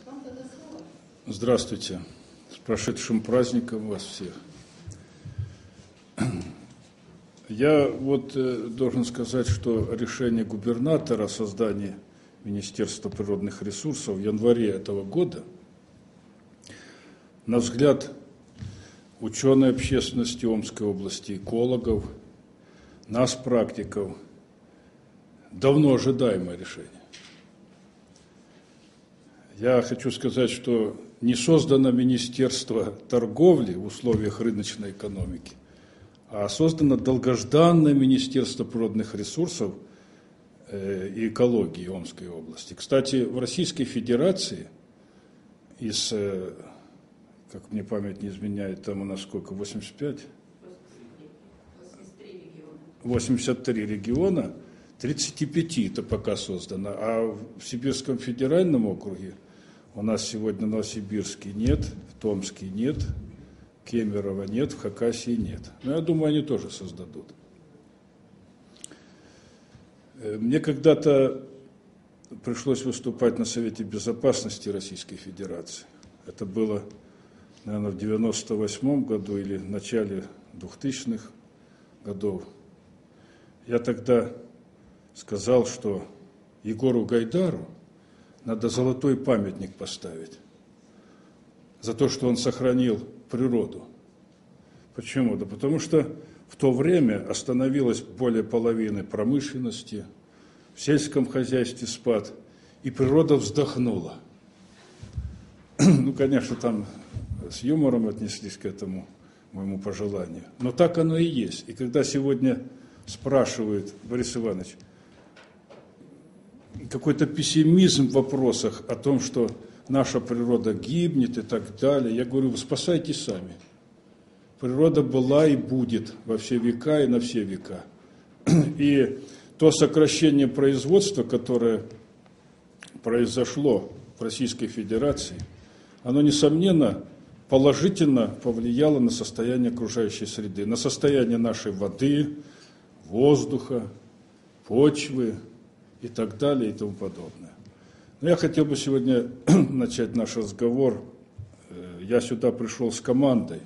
Здравствуйте. С прошедшим праздником вас всех. Я должен сказать, что решение губернатора о создании Министерства природных ресурсов в январе этого года, на взгляд ученой общественности Омской области, экологов, нас, практиков, давно ожидаемое решение. Я хочу сказать, что не создано Министерство торговли в условиях рыночной экономики, а создано долгожданное Министерство природных ресурсов и экологии Омской области. Кстати, в Российской Федерации из, как мне память не изменяет, там у нас сколько, 85? 83 региона, 35 это пока создано, а в Сибирском федеральном округе у нас сегодня Новосибирский нет, в Томске нет, Кемерово нет, в Хакасии нет. Но я думаю, они тоже создадут. Мне когда-то пришлось выступать на Совете Безопасности Российской Федерации. Это было, наверное, в 1998 году или в начале 2000-х годов. Я тогда сказал, что Егору Гайдару надо золотой памятник поставить за то, что он сохранил природу. Почему? Да потому что в то время остановилось более половины промышленности, в сельском хозяйстве спад, и природа вздохнула. Ну, конечно, там с юмором отнеслись к этому моему пожеланию, но так оно и есть. И когда сегодня спрашивают, Борис Иванович, какой-то пессимизм в вопросах о том, что наша природа гибнет и так далее, я говорю, вы спасайтесь сами. Природа была и будет во все века и на все века. И то сокращение производства, которое произошло в Российской Федерации, оно, несомненно, положительно повлияло на состояние окружающей среды, на состояние нашей воды, воздуха, почвы и так далее и тому подобное. Но я хотел бы сегодня начать наш разговор. Я сюда пришел с командой,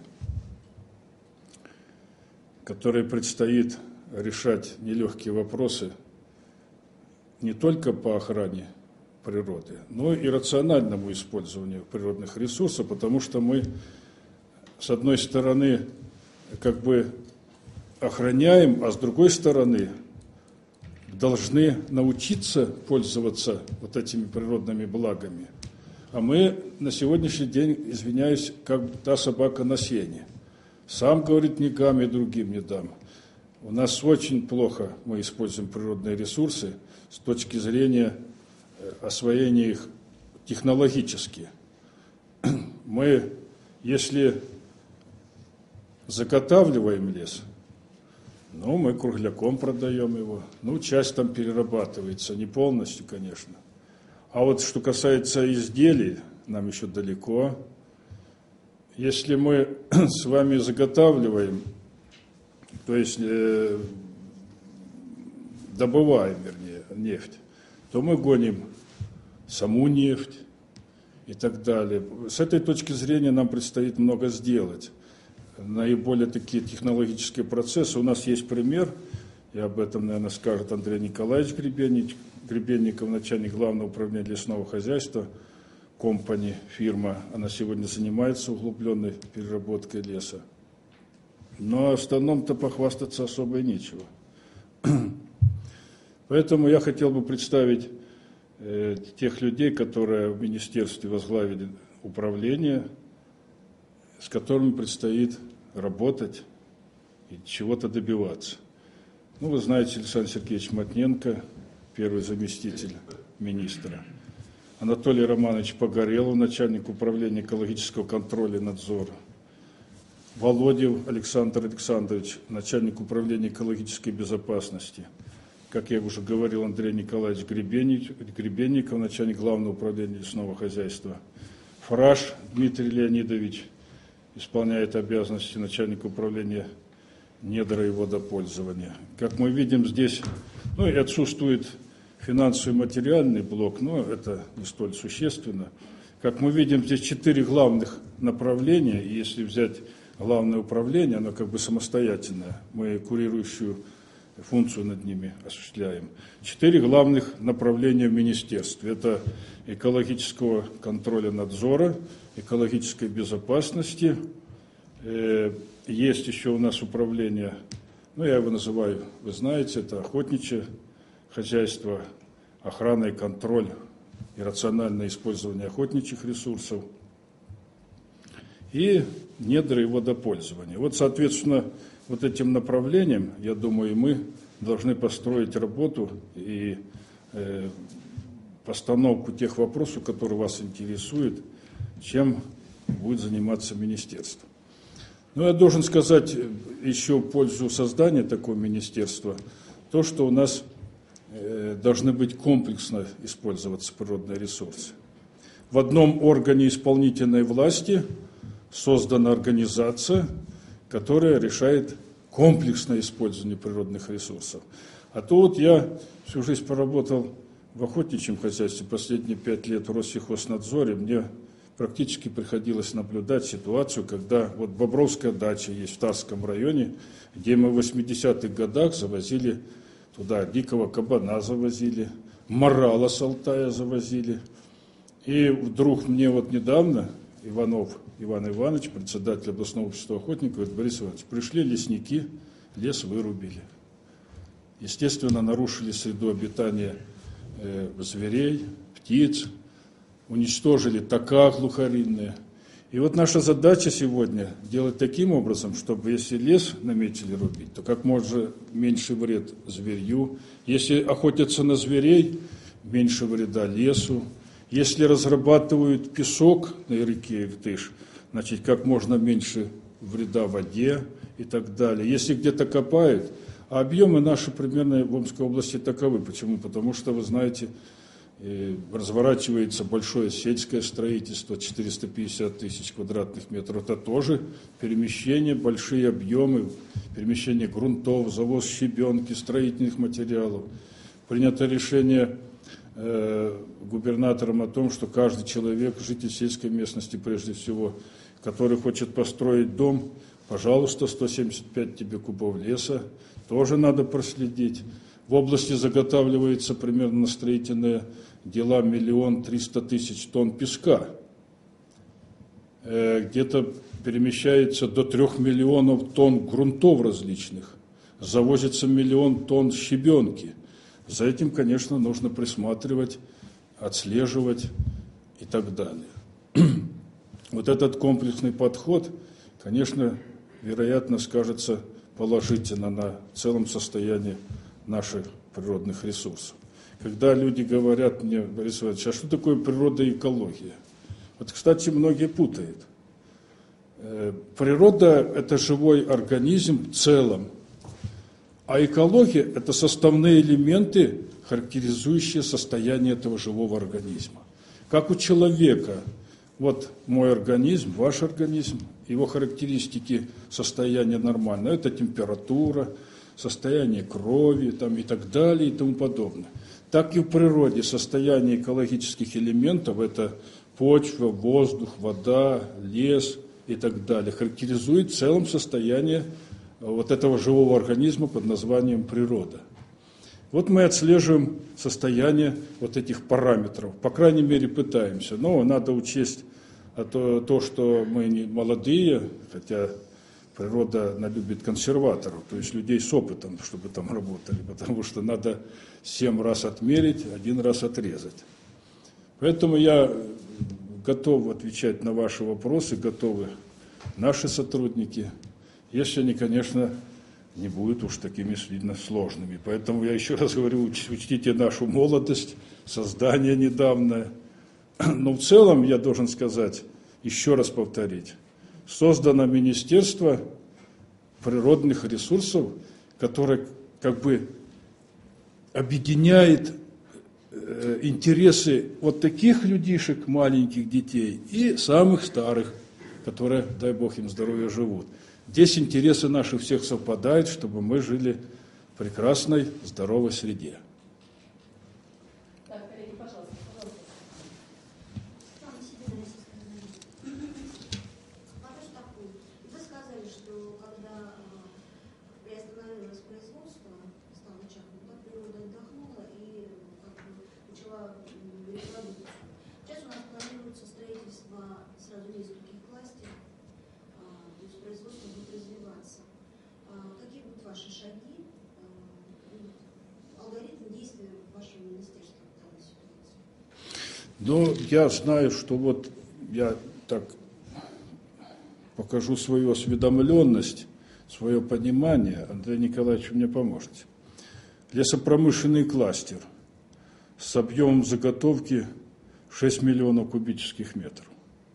которой предстоит решать нелегкие вопросы не только по охране природы, но и рациональному использованию природных ресурсов, потому что мы, с одной стороны, как бы охраняем, а с другой стороны, должны научиться пользоваться вот этими природными благами. А мы на сегодняшний день, извиняюсь, как та собака на сене. Сам, говорит, не гам, и другим не дам. У нас очень плохо мы используем природные ресурсы с точки зрения освоения их технологически. Мы, если заготавливаем лес, мы кругляком продаем его. Часть там перерабатывается, не полностью, конечно. А вот что касается изделий, нам еще далеко. Если мы с вами заготавливаем, то есть добываем, нефть, то мы гоним саму нефть и так далее. С этой точки зрения нам предстоит много сделать. Наиболее такие технологические процессы. У нас есть пример, и об этом, наверное, скажет Андрей Николаевич Гребенников, начальник Главного управления лесного хозяйства, компания, фирма. Она сегодня занимается углубленной переработкой леса. Но в остальном-то похвастаться особо и нечего. Поэтому я хотел бы представить тех людей, которые в министерстве возглавили управление, с которыми предстоит работать и чего-то добиваться. Вы знаете, Александр Сергеевич Мотненко, первый заместитель министра, Анатолий Романович Погорелов, начальник управления экологического контроля и надзора, Володев Александр Александрович, начальник управления экологической безопасности, как я уже говорил, Андрей Николаевич Гребенников, начальник Главного управления лесного хозяйства, Фраш Дмитрий Леонидович, исполняет обязанности начальника управления недра и водопользования. Как мы видим, здесь и отсутствует финансовый и материальный блок, но это не столь существенно. Как мы видим, здесь 4 главных направления, и если взять главное управление, оно как бы самостоятельное, мы курирующую функцию над ними осуществляем. 4 главных направления в министерстве. Это экологического контроля надзора, экологической безопасности. Есть еще у нас управление, я его называю, вы знаете, это охотничье хозяйство, охрана и контроль и рациональное использование охотничьих ресурсов, и недра и водопользование. Вот, соответственно, вот этим направлением, я думаю, мы должны построить работу и постановку тех вопросов, которые вас интересуют, чем будет заниматься министерство. Но я должен сказать еще в пользу создания такого министерства, то, что у нас должны быть комплексно использоваться природные ресурсы. В одном органе исполнительной власти создана организация, которая решает комплексное использование природных ресурсов. А то вот я всю жизнь поработал в охотничьем хозяйстве, последние 5 лет в Россельхознадзоре, мне практически приходилось наблюдать ситуацию, когда вот Бобровская дача есть в Тарском районе, где мы в 80-х годах завозили туда дикого кабана, завозили, морала с Алтая завозили. И вдруг мне вот недавно Иванов Иван Иванович, председатель областного общества охотников, говорит: Борис Иванович, пришли лесники, лес вырубили. Естественно, нарушили среду обитания зверей, птиц, уничтожили така глухаринные. И вот наша задача сегодня делать таким образом, чтобы если лес наметили рубить, то как можно меньше вред зверью. Если охотятся на зверей, меньше вреда лесу. Если разрабатывают песок на реке Иртыш, значит, как можно меньше вреда воде и так далее. Если где-то копают, а объемы наши примерно в Омской области таковы. Почему? Потому что, вы знаете, разворачивается большое сельское строительство, 450 тысяч квадратных метров. Это тоже перемещение, большие объемы, перемещение грунтов, завоз щебенки, строительных материалов. Принято решение губернатором о том, что каждый человек, житель сельской местности прежде всего, который хочет построить дом, пожалуйста, 175 тебе кубов леса, тоже надо проследить. В области заготавливается примерно на строительные дела 1 300 000 тонн песка. Где-то перемещается до 3 миллионов тонн грунтов различных. Завозится 1 миллион тонн щебенки. За этим, конечно, нужно присматривать, отслеживать и так далее. Вот этот комплексный подход, конечно, вероятно, скажется положительно на целом состоянии наших природных ресурсов. Когда люди говорят мне: Борис Иванович, а что такое природа и экология? Вот, кстати, многие путают. Природа – это живой организм в целом, а экология – это составные элементы, характеризующие состояние этого живого организма. Как у человека, вот мой организм, ваш организм, его характеристики состояния нормального – это температура, состояние крови там, и так далее и тому подобное. Так и в природе состояние экологических элементов – это почва, воздух, вода, лес и так далее, характеризует в целом состояние вот этого живого организма под названием природа. Вот мы отслеживаем состояние вот этих параметров, по крайней мере пытаемся, но надо учесть то, что мы не молодые, хотя природа любит консерваторов, то есть людей с опытом, чтобы там работали, потому что надо 7 раз отмерить, 1 раз отрезать. Поэтому я готов отвечать на ваши вопросы, готовы наши сотрудники, если они, конечно, не будут уж такими сильно сложными. Поэтому я еще раз говорю, учтите нашу молодость, создание недавнее. Но в целом, я должен сказать, еще раз повторить, создано Министерство природных ресурсов, которое как бы объединяет интересы вот таких людишек, маленьких детей, и самых старых, которые, дай Бог им здоровья, живут. Здесь интересы наши всех совпадают, чтобы мы жили в прекрасной, здоровой среде. Так, коллеги, пожалуйста. лесорубов. Сейчас у нас планируется строительство сразу нескольких кластеров, то есть производство будет развиваться. Какие будут ваши шаги, алгоритм действия вашего министерства в данной ситуации? Ну, я знаю, что вот я так покажу свою осведомленность, свое понимание. Андрей Николаевич мне поможет. Лесопромышленный кластер с объемом заготовки 6 миллионов кубических метров.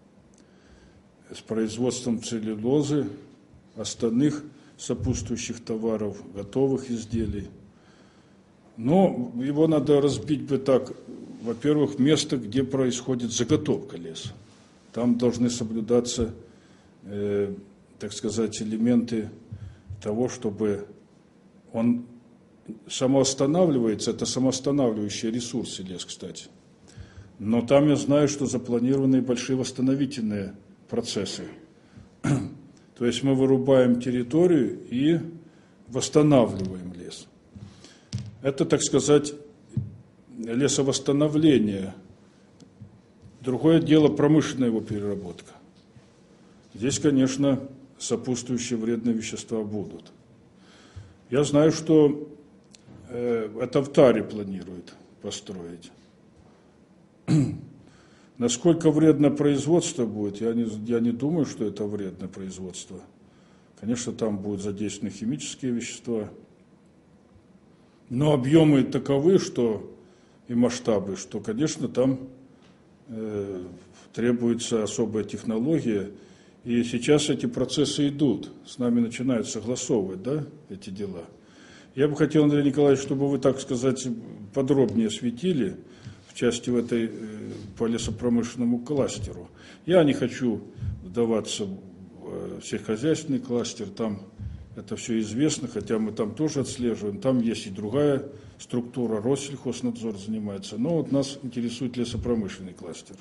С производством целлюлозы, остальных сопутствующих товаров, готовых изделий. Но его надо разбить бы так. Во-первых, место, где происходит заготовка леса. Там должны соблюдаться, так сказать, элементы того, чтобы он самоостанавливается. Это самоостанавливающие ресурсы лес, кстати. Но там я знаю, что запланированы большие восстановительные процессы. То есть мы вырубаем территорию и восстанавливаем лес. Это, так сказать, лесовосстановление. Другое дело промышленная его переработка. Здесь, конечно, сопутствующие вредные вещества будут. Я знаю, что это в Таре планируют построить. Насколько вредно производство будет, я не думаю, что это вредное производство. Конечно, там будут задействованы химические вещества. Но объемы таковы, что и масштабы, что, конечно, там требуется особая технология. И сейчас эти процессы идут. С нами начинают согласовывать, да, эти дела. Я бы хотел, Андрей Николаевич, чтобы вы, так сказать, подробнее осветили в части этой по лесопромышленному кластеру. Я не хочу вдаваться в сельскохозяйственный кластер, там это все известно, хотя мы там тоже отслеживаем. Там есть и другая структура, Россельхознадзор занимается. Но вот нас интересует лесопромышленный кластер.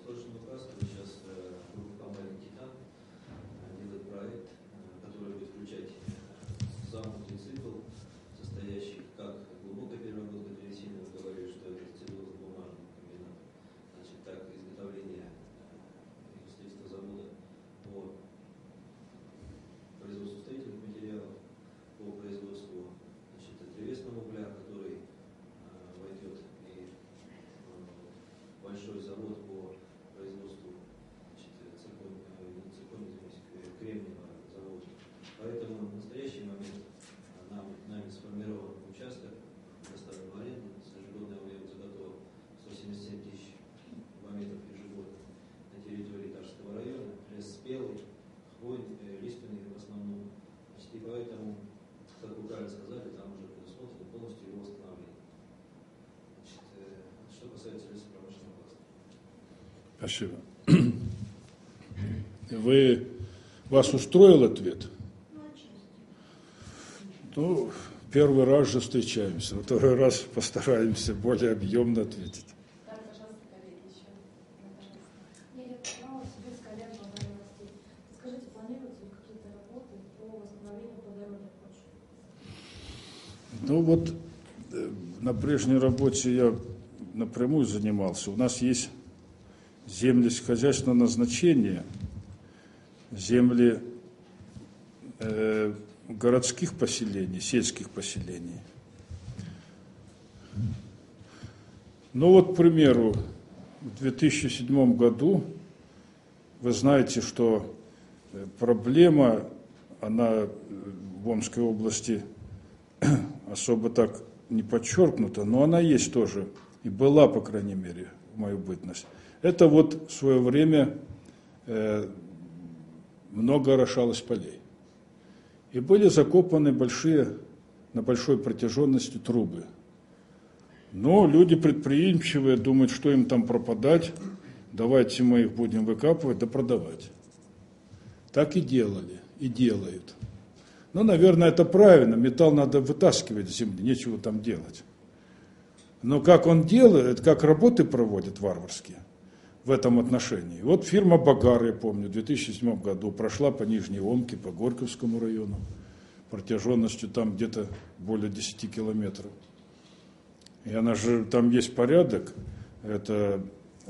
Спасибо. Вас устроил ответ? Ну, первый раз же встречаемся, второй раз постараемся более объемно ответить. Ну вот, на прежней работе я напрямую занимался. У нас есть земли сельскохозяйственного назначения, земли городских поселений, сельских поселений. Ну вот, к примеру, в 2007 году, вы знаете, что проблема, она в Омской области особо так не подчеркнута, но она есть тоже, и была, по крайней мере, в мою бытность. Это вот в свое время много орошалось полей. И были закопаны на большой протяженности трубы. Но люди предприимчивые думают, что им там пропадать, давайте мы их будем выкапывать да продавать. Так и делали, и делают. Ну, наверное, это правильно, металл надо вытаскивать с земли, нечего там делать. Но как он делает, как работы проводит варварские в этом отношении. Вот фирма «Багар», я помню, в 2007 году прошла по Нижней Омке, по Горьковскому району, протяженностью там где-то более 10 километров. И она же, там есть порядок, это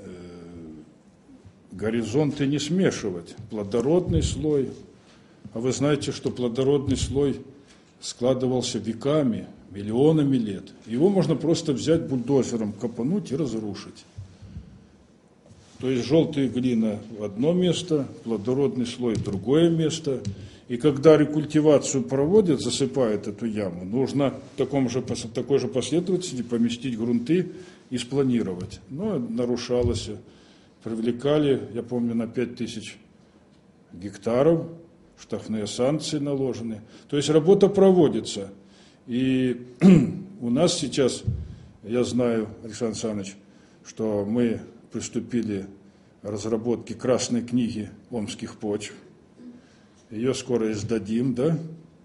горизонты не смешивать. Плодородный слой. А вы знаете, что плодородный слой складывался веками, миллионами лет. Его можно просто взять бульдозером, копануть и разрушить. То есть желтая глина в одно место, плодородный слой в другое место. И когда рекультивацию проводят, засыпают эту яму, нужно в такой же последовательности поместить грунты и спланировать. Но нарушалось. Привлекали, я помню, на 5000 гектаров, штрафные санкции наложены. То есть работа проводится. И у нас сейчас, я знаю, Александр Александрович, что мы приступили к разработке красной книги омских почв. Ее скоро издадим, да?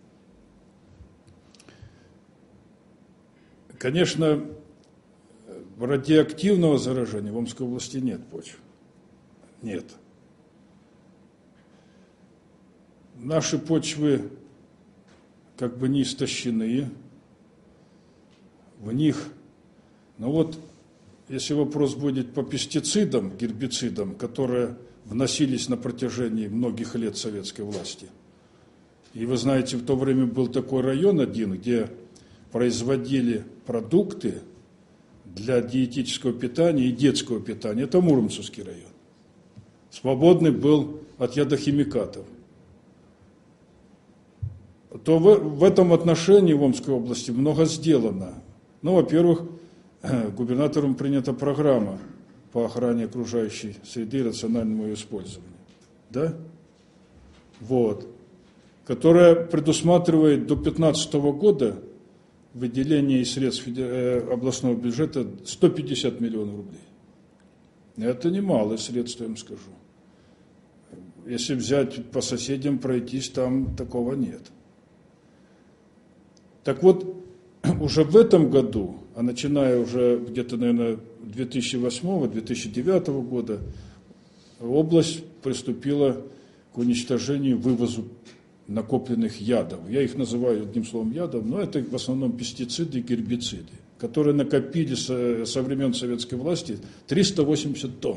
Конечно, радиоактивного заражения в Омской области нет почв. Нет. Наши почвы как бы не истощены. В них, если вопрос будет по пестицидам, гербицидам, которые вносились на протяжении многих лет советской власти. И вы знаете, в то время был такой район один, где производили продукты для диетического питания и детского питания. Это Муромцевский район. Свободный был от ядохимикатов. То в этом отношении в Омской области много сделано. Во-первых, губернатором принята программа по охране окружающей среды и рациональному ее использованию. Да? Которая предусматривает до 2015 года выделение из средств областного бюджета 150 миллионов рублей. Это немалые средства, я вам скажу. Если взять по соседям, пройтись, там такого нет. Так вот, уже в этом году, а начиная уже где-то, наверное, 2008-2009 года, область приступила к уничтожению, вывозу накопленных ядов. Я их называю одним словом ядов, но это в основном пестициды и гербициды, которые накопили со времен советской власти 380 тонн.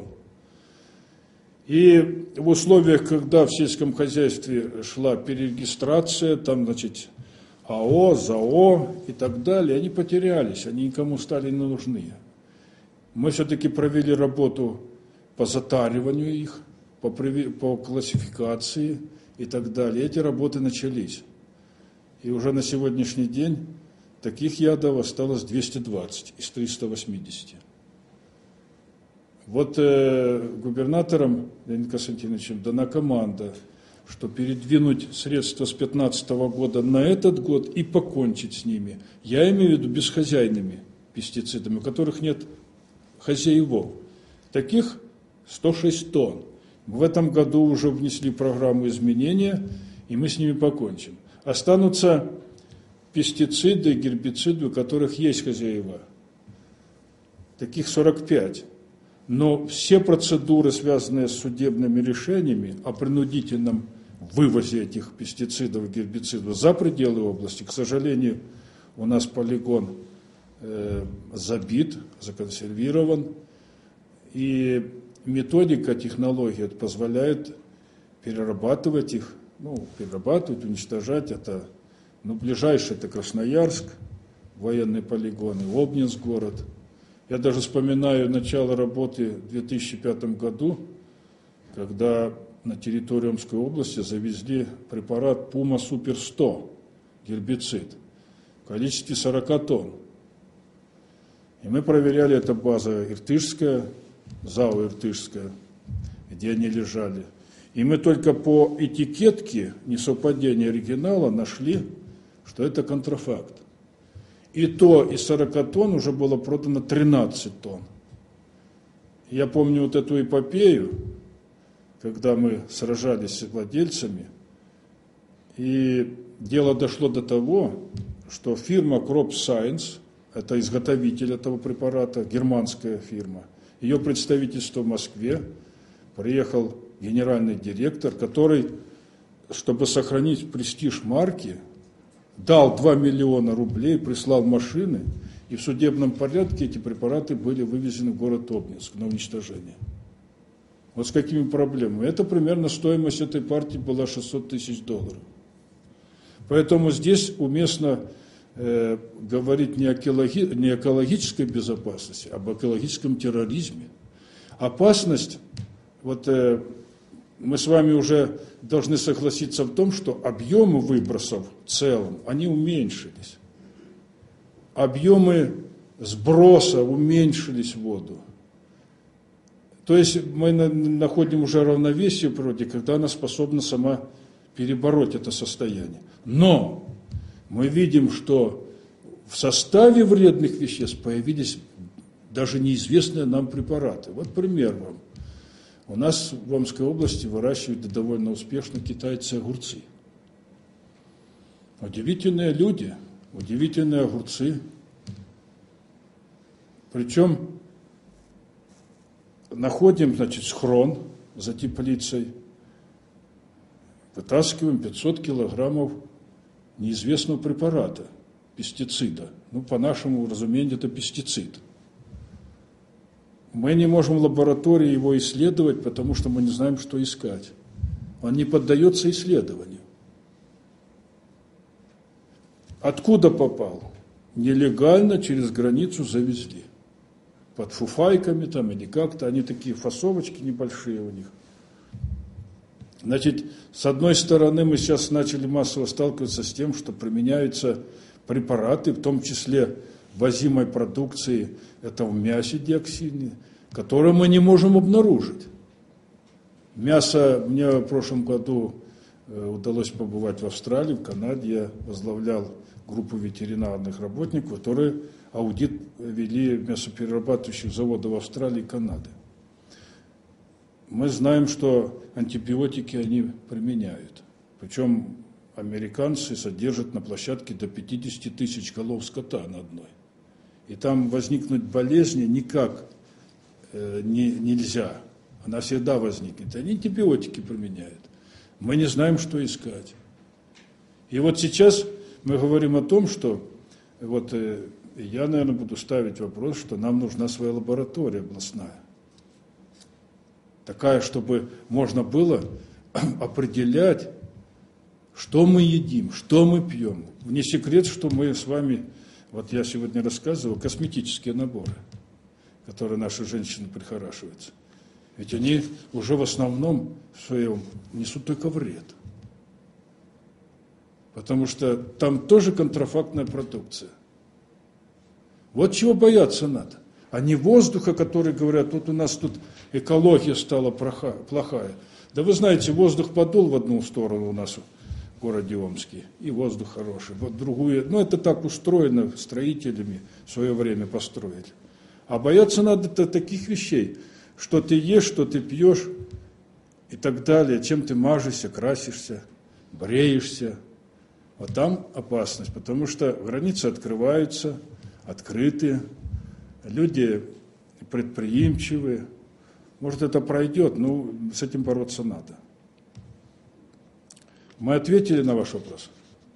И в условиях, когда в сельском хозяйстве шла перерегистрация, там, АО, ЗАО и так далее, они потерялись, они никому стали не нужны. Мы все-таки провели работу по затариванию их, по классификации и так далее. Эти работы начались. И уже на сегодняшний день таких ядов осталось 220 из 380. Губернатором Леонидом Константиновичем дана команда, что передвинуть средства с 2015 года на этот год и покончить с ними. Я имею в виду бесхозяйными пестицидами, у которых нет хозяевов. Таких 106 тонн. В этом году уже внесли программу изменения, и мы с ними покончим. Останутся пестициды и гербициды, у которых есть хозяева. Таких 45. Но все процедуры, связанные с судебными решениями о принудительном вывозе этих пестицидов и гербицидов за пределы области, к сожалению, у нас полигон забит, законсервирован, и методика, технология позволяет перерабатывать их, уничтожать. Это, ближайший это Красноярск, военный полигон, и Обнинск город. Я даже вспоминаю начало работы в 2005 году, когда на территорию Омской области завезли препарат Puma Super 100, гербицид, в количестве 40 тонн. И мы проверяли, это база Иртышская, ЗАО Иртышская, где они лежали. И мы только по этикетке несовпадения оригинала нашли, что это контрафакт. И то из 40 тонн уже было продано 13 тонн. Я помню эту эпопею, когда мы сражались с владельцами, и дело дошло до того, что фирма Crop Science, это изготовитель этого препарата, германская фирма, ее представительство в Москве, приехал генеральный директор, который, чтобы сохранить престиж марки, дал 2 миллиона рублей, прислал машины, и в судебном порядке эти препараты были вывезены в город Обнинск на уничтожение. Вот с какими проблемами. Это примерно стоимость этой партии была $600 тысяч. Поэтому здесь уместно говорить не о экологической безопасности, а об экологическом терроризме. Опасность, вот мы с вами уже должны согласиться в том, что объемы выбросов в целом, они уменьшились. Объемы сброса уменьшились в воду. То есть мы находим уже равновесие в природе, когда она способна сама перебороть это состояние. Но мы видим, что в составе вредных веществ появились даже неизвестные нам препараты. Вот пример вам. У нас в Омской области выращивают довольно успешно китайцы огурцы. Удивительные люди, удивительные огурцы. Причем находим, значит, схрон за теплицей, вытаскиваем 500 килограммов неизвестного препарата, пестицида. Ну, по нашему разумению, это пестицид. Мы не можем в лаборатории его исследовать, потому что мы не знаем, что искать. Он не поддается исследованию. Откуда попал? Нелегально через границу завезли. Под фуфайками там или как-то. Они такие фасовочки небольшие у них. Значит, с одной стороны, мы сейчас начали массово сталкиваться с тем, что применяются препараты, в том числе ввозимой продукции, это в мясе диоксины, которые мы не можем обнаружить. Мясо, мне в прошлом году удалось побывать в Австралии, в Канаде, я возглавлял группу ветеринарных работников, которые аудит вели мясоперерабатывающих заводов в Австралии и Канаде. Мы знаем, что антибиотики они применяют. Причем американцы содержат на площадке до 50 тысяч голов скота на одной. И там возникнуть болезни никак нельзя. Она всегда возникнет. Они антибиотики применяют. Мы не знаем, что искать. И вот сейчас мы говорим о том, что вот я, наверное, буду ставить вопрос, что нам нужна своя лаборатория областная. Такая, чтобы можно было определять, что мы едим, что мы пьем. Не секрет, что мы с вами, вот я сегодня рассказывал, косметические наборы, которые наши женщины прихорашиваются. Ведь они уже в основном своем несут только вред. Потому что там тоже контрафактная продукция. Вот чего бояться надо. А не воздуха, который говорят, вот у нас тут экология стала плохая. Да вы знаете, воздух подул в одну сторону у нас в городе Омске, и воздух хороший. Вот другую, ну это так устроено строителями, в свое время построили. А бояться надо таких вещей, что ты ешь, что ты пьешь и так далее, чем ты мажешься, красишься, бреешься. Вот там опасность, потому что границы открываются, открыты, люди предприимчивые. Может, это пройдет, но с этим бороться надо. Мы ответили на ваш вопрос?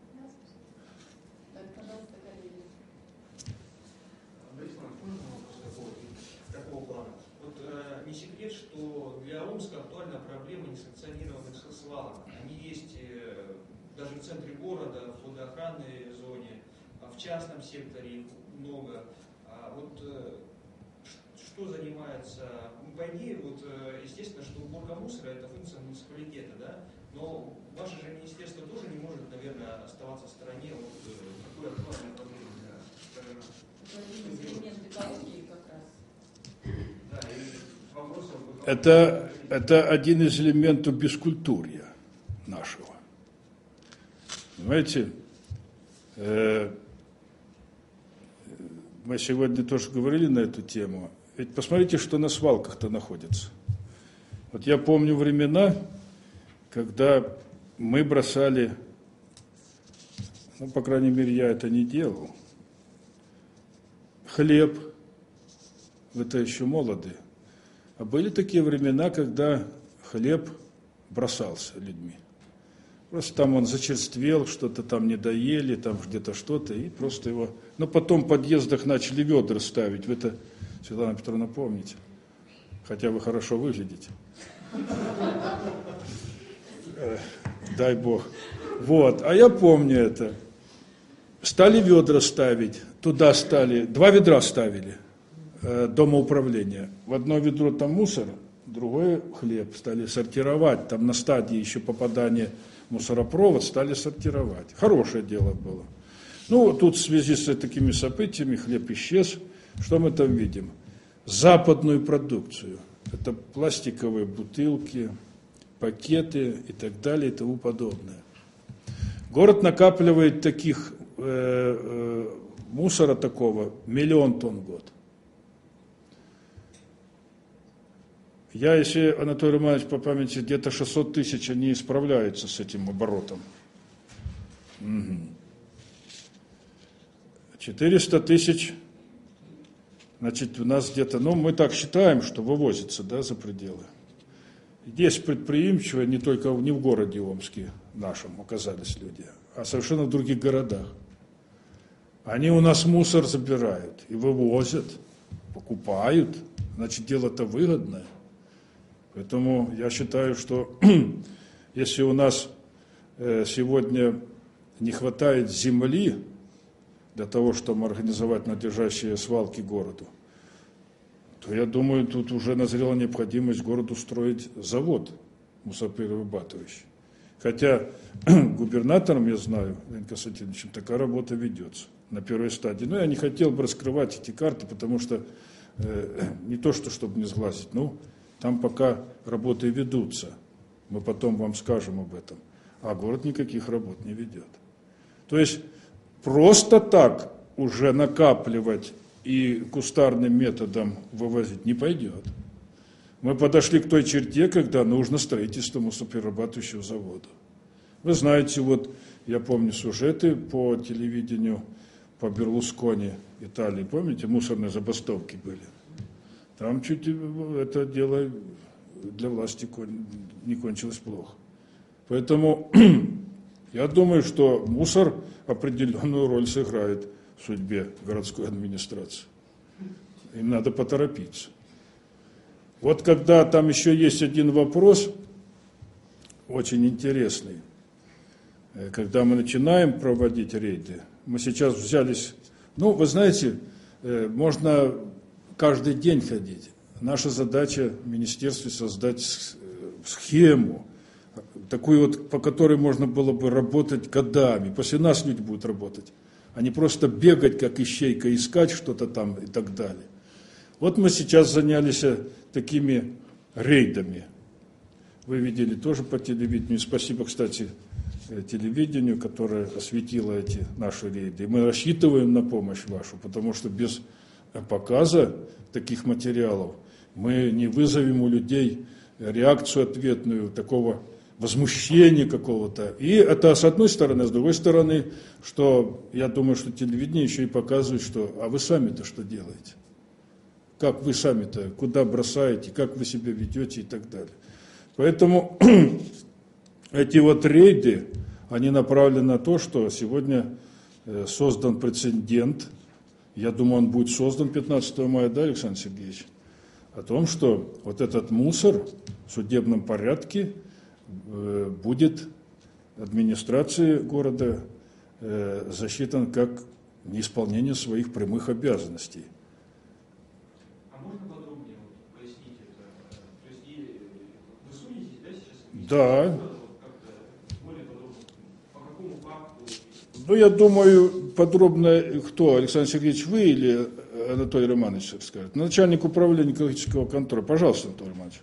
Такого плана. Вот не секрет, что для Омска актуальна проблема несанкционированных свалок. Они есть даже в центре города, в водоохранной зоне, в частном секторе их много. Вот что занимается, по идее, вот, естественно, что уборка мусора – это функция муниципалитета, да? Но ваше же министерство тоже не может, наверное, оставаться в стороне от такой актуальной проблемы для сторона. Это элемент экологии как раз. Да, и вопросов... Это один из элементов бескультурья нашего. Понимаете, мы сегодня тоже говорили на эту тему. Ведь посмотрите, что на свалках-то находится. Вот я помню времена, когда мы бросали, ну, по крайней мере, я это не делал, хлеб, вы-то еще молоды, а были такие времена, когда хлеб бросался людьми. Просто там он зачерствел, что-то там не доели, там где-то что-то, и просто его... Но потом в подъездах начали ведра ставить. Вы это, Светлана Петровна, помните? Хотя вы хорошо выглядите. Дай Бог. Вот, а я помню это. Стали ведра ставить, туда стали, 2 ведра ставили, домоуправления. В одно ведро там мусор, другое хлеб, стали сортировать. Там на стадии еще попадания в мусоропровод стали сортировать. Хорошее дело было. Ну, тут в связи с такими событиями хлеб исчез. Что мы там видим? Западную продукцию. Это пластиковые бутылки, пакеты и так далее и тому подобное. Город накапливает таких мусора такого 1 000 000 тонн в год. Я, если Анатолий Романович по памяти, где-то 600 тысяч они справляются с этим оборотом. 400 тысяч, значит, у нас где-то, ну, мы так считаем, что вывозится, да, за пределы. Есть предприимчивые, не только не в городе Омске нашем оказались люди, а совершенно в других городах. Они у нас мусор забирают и вывозят, покупают, значит, дело-то выгодное. Поэтому я считаю, что если у нас сегодня не хватает земли для того, чтобы организовать надлежащие свалки городу, то, я думаю, тут уже назрела необходимость городу строить завод мусороперерабатывающий. Хотя губернатором, я знаю, Леонидом Константиновичем, такая работа ведется на первой стадии. Но я не хотел бы раскрывать эти карты, потому что не то, чтобы не сглазить, но там пока работы ведутся. Мы потом вам скажем об этом. А город никаких работ не ведет. То есть просто так уже накапливать и кустарным методом вывозить не пойдет. Мы подошли к той черте, когда нужно строительство мусороперерабатывающего завода. Вы знаете, вот я помню сюжеты по телевидению, по Берлускони, Италии, помните, мусорные забастовки были? Там чуть это дело для власти не кончилось плохо. Поэтому я думаю, что мусор определенную роль сыграет в судьбе городской администрации. Им надо поторопиться. Вот когда там еще есть один вопрос, очень интересный. Когда мы начинаем проводить рейды, мы сейчас взялись, ну, вы знаете, можно каждый день ходить. Наша задача в министерстве создать схему, такую вот, по которой можно было бы работать годами. После нас люди будут работать, а не просто бегать, как ищейка, искать что-то там и так далее. Вот мы сейчас занялись такими рейдами. Вы видели тоже по телевидению. Спасибо, кстати, телевидению, которое осветило эти наши рейды. И мы рассчитываем на помощь вашу, потому что без показа таких материалов мы не вызовем у людей реакцию ответную, такого возмущения какого-то. И это с одной стороны, с другой стороны, что я думаю, что телевидение еще и показывает, что а вы сами-то что делаете? Как вы сами-то, куда бросаете, как вы себя ведете и так далее. Поэтому эти вот рейды, они направлены на то, что сегодня создан прецедент, я думаю, он будет создан 15 мая, да, Александр Сергеевич, о том, что вот этот мусор в судебном порядке будет администрации города засчитан как неисполнение своих прямых обязанностей. Можно подробнее пояснить это? То есть вы судитесь, да, сейчас? Да. Более подробно. По какому факту? Ну, я думаю, подробно кто, Александр Сергеевич, вы или Анатолий Романович скажет? Начальник управления экологического контроля. Пожалуйста, Анатолий Романович.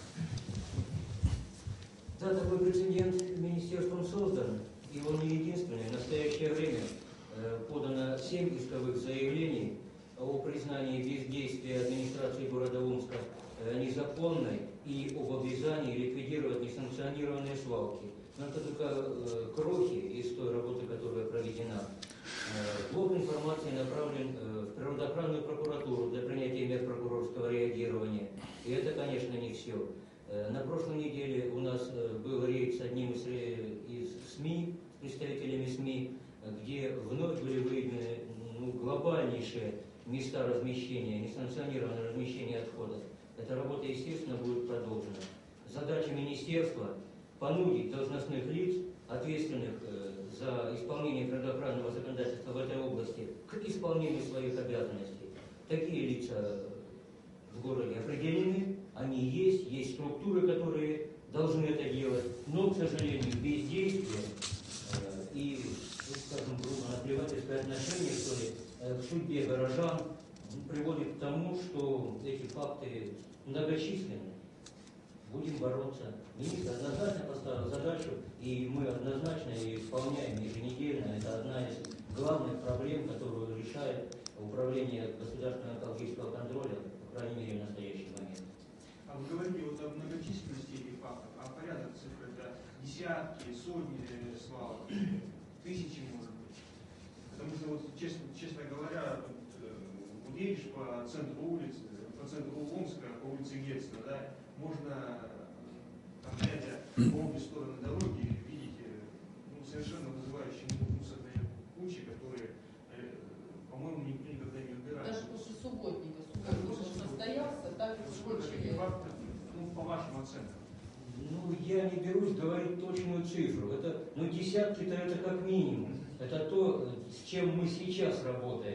Да, такой прецедент министерством создан, и он не единственный. В настоящее время подано 7 исковых заявлений о признании бездействия администрации города Омска незаконной и об обязании ликвидировать несанкционированные свалки. Но это только крохи из той работы, которая проведена. Блок информации направлен в природоохранную прокуратуру для принятия мер прокурорского реагирования. И это, конечно, не все. На прошлой неделе у нас был рейд с одним из СМИ, представителями СМИ, где вновь были выявлены глобальнейшие места размещения, несанкционированное размещение отходов. Эта работа, естественно, будет продолжена. Задача министерства – понудить должностных лиц, ответственных за исполнение природоохранного законодательства в этой области, к исполнению своих обязанностей. Такие лица в городе определены, они есть структуры, которые должны это делать, но, к сожалению, бездействие и, скажем грубо, наплевательское отношение, что ли, к судьбе горожан приводит к тому, что эти факты многочисленны. Будем бороться. Министр однозначно поставил задачу, и мы однозначно ее исполняем еженедельно. Это одна из главных проблем, которую решает управление государственного экологического контроля, по крайней мере, в настоящий момент. А вы говорите вот о многочисленности этих фактов, а порядок цифр это десятки, сотни свалок, тысячи, может быть. Потому что, вот, честно говоря, вот едешь по центру улицы, по центру Омска, по улице Гетцена, да, можно, там, глядя по обе стороны дороги, видеть совершенно вызывающие мусорные кучи, которые, по-моему, никто никогда не убирает. Даже после субботника. Субботник состоялся, так и Сколько таких фактов, по вашим оценкам? Я не берусь говорить точную цифру. Это, десятки-то это как минимум. Это то, с чем мы сейчас работаем.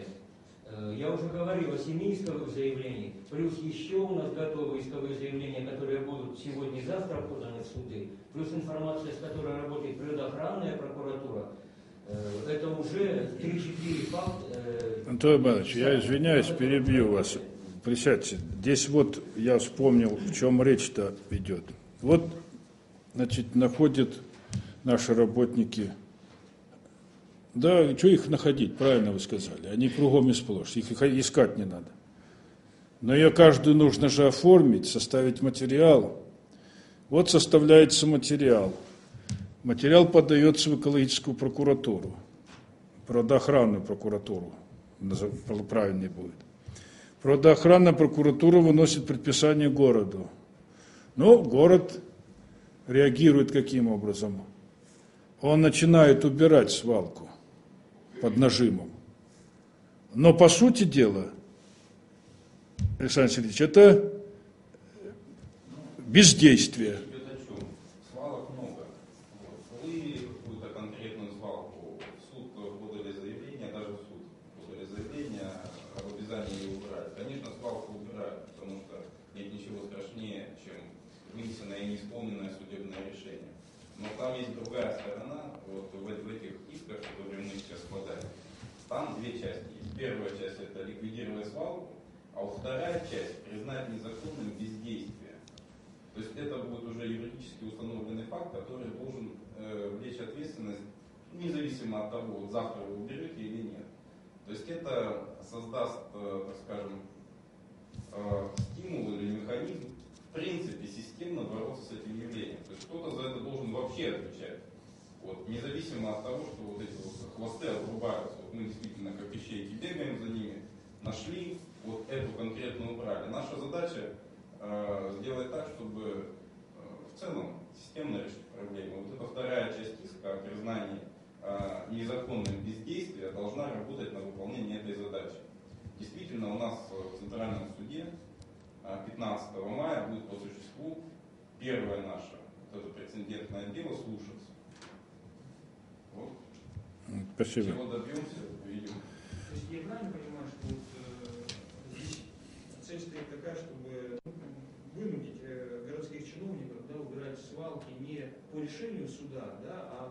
Я уже говорил о 7 исковых заявлениях, плюс еще у нас готовы исковые заявления, которые будут сегодня и завтра поданы в суды, плюс информация, с которой работает природоохранная прокуратура. Это уже 3-4 факта. Антон Иванович, я извиняюсь, перебью вас. Присядьте. Здесь вот я вспомнил, в чем речь-то идет. Вот, значит, находят наши работники. Да, что их находить, правильно вы сказали. Они кругом и сплошь, их искать не надо. Но ее каждую нужно же оформить, составить материал. Вот составляется материал. Материал подается в экологическую прокуратуру, природоохранную прокуратуру, правильнее будет. Природоохранная прокуратура выносит предписание городу. Но город реагирует каким образом? Он начинает убирать свалку под нажимом. Но по сути дела, Александр Сергеевич, это бездействие. Свалок много. Вы какую-то конкретную свалку в суд подали заявление, даже в суд подали заявление об обязании ее убирать. Конечно, свалку убирают, потому что нет ничего страшнее, чем вынесенное и неисполненное судебное решение. Но там есть другая сторона, вот в этих исках, которые мы сейчас подаем. Там две части есть. Первая часть это ликвидировать свалку, а вторая часть признать незаконным бездействие. То есть это будет уже юридически установленный факт, который должен влечь ответственность, независимо от того, вот завтра вы уберете или нет. То есть это создаст, так скажем, стимул или механизм, в принципе, системно бороться с этим явлением. То есть кто-то за это должен вообще отвечать. Вот, независимо от того, что вот эти вот хвосты отрубаются. Вот мы действительно как ищейки бегаем за ними, нашли, вот эту конкретно убрали. Наша задача сделать так, чтобы в целом системно решить проблему. Вот эта вторая часть иска о признании незаконным бездействия должна работать на выполнение этой задачи. Действительно, у нас в Центральном суде 15 мая будет по существу первое наше вот это прецедентное дело слушаться. Вот. Спасибо. Чего добьемся, увидим. То есть я правильно понимаю, что вот, здесь цель стоит такая, чтобы вынудить городских чиновников, да, убирать свалки не по решению суда, да, а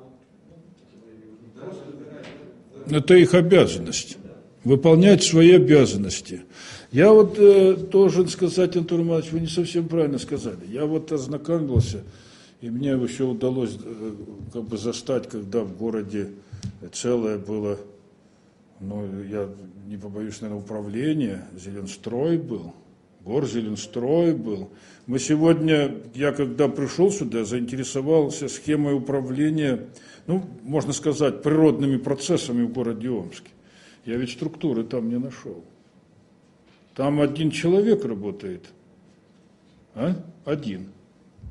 вот просто убирать. Да, Это их обязанность. Выполнять свои обязанности. Я вот должен сказать, Антон Иванович, вы не совсем правильно сказали. Я вот ознакомился, и мне еще удалось как бы застать, когда в городе целое было, я не побоюсь, наверное, управление, Зеленстрой был, Горзеленстрой был. Мы сегодня, я когда пришел сюда, заинтересовался схемой управления, можно сказать, природными процессами в городе Омске. Я ведь структуры там не нашел. Там один человек работает. Один.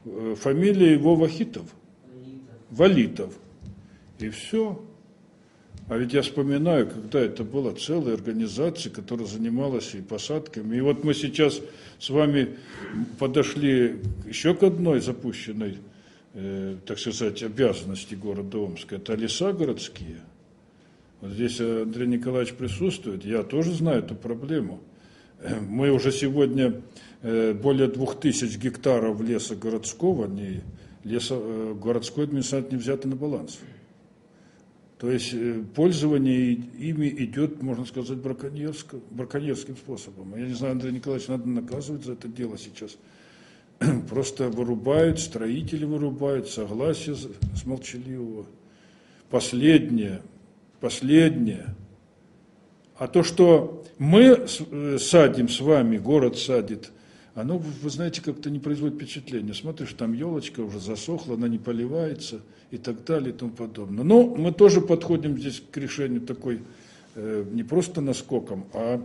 фамилия его Вахитов. Валитов. И все. А ведь я вспоминаю, когда это была целая организация, которая занималась и посадками. И вот мы сейчас с вами подошли еще к одной запущенной, так сказать, обязанности города Омска. Это леса городские. Вот здесь Андрей Николаевич присутствует. Я тоже знаю эту проблему. Мы уже сегодня более 2000 гектаров леса городского, городской администрации не взято на баланс. То есть пользование ими идет, можно сказать, браконьерским способом. Я не знаю, Андрей Николаевич, надо наказывать за это дело сейчас. Просто вырубают, строители вырубают, согласие с молчаливого. Последнее. А то, что мы садим с вами, город садит, оно, вы знаете, как-то не производит впечатления. Смотришь, там елочка уже засохла, она не поливается и так далее и тому подобное. Но мы тоже подходим здесь к решению такой, не просто наскоком, а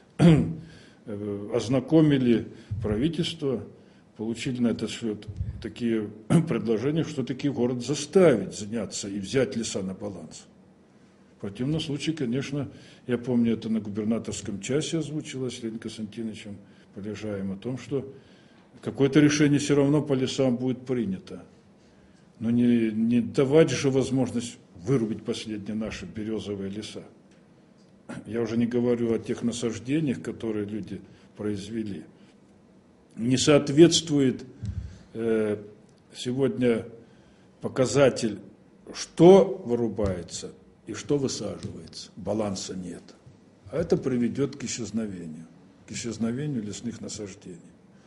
ознакомили правительство, получили на этот счет такие предложения, что таки город заставить заняться и взять леса на баланс. В противном случае, конечно, я помню, это на губернаторском часе озвучилось Леонидом Константиновичем Полежаем о том, что какое-то решение все равно по лесам будет принято. Но не давать же возможность вырубить последние наши березовые леса. Я уже не говорю о тех насаждениях, которые люди произвели. Не соответствует сегодня показатель, что вырубается и что высаживается. Баланса нет. А это приведет к исчезновению лесных насаждений.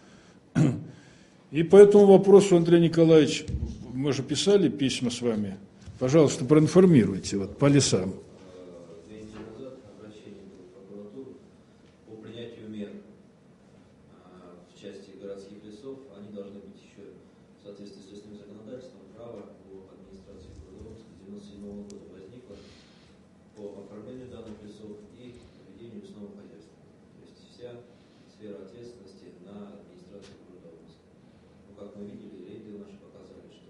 И по этому вопросу, Андрей Николаевич, мы же писали письма с вами. Пожалуйста, проинформируйте вот, по лесам. 2 недели назад обращение было в прокуратуру по принятию мер в части городских лесов. Они должны быть еще в соответствии с лесным законодательством. Право по администрации города Омска 1997 года возникло по оформлению данных лесов и ведению лесного хозяйства. То есть вся сфера ответственности на администрацию города Омска. Ну, как мы видели, рейды наши показали, что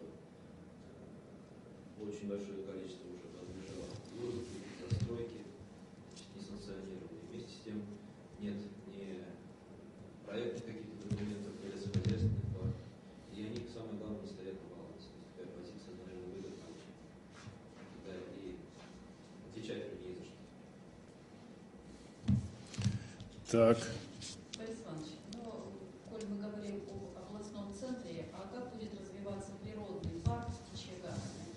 очень большое количество уже подлежало вырубке, застройке, несанкционированной. Вместе с тем нет ни проектных каких-то документов, ни лесохозяйственных планов. И они, самое главное, не стоят на балансе. Такая позиция, наверное, выгодна очень. Да, и отвечать не за что. Так. Борис Иванович, коль мы говорим об областном центре, а как будет развиваться природный парк Птичья Гавань?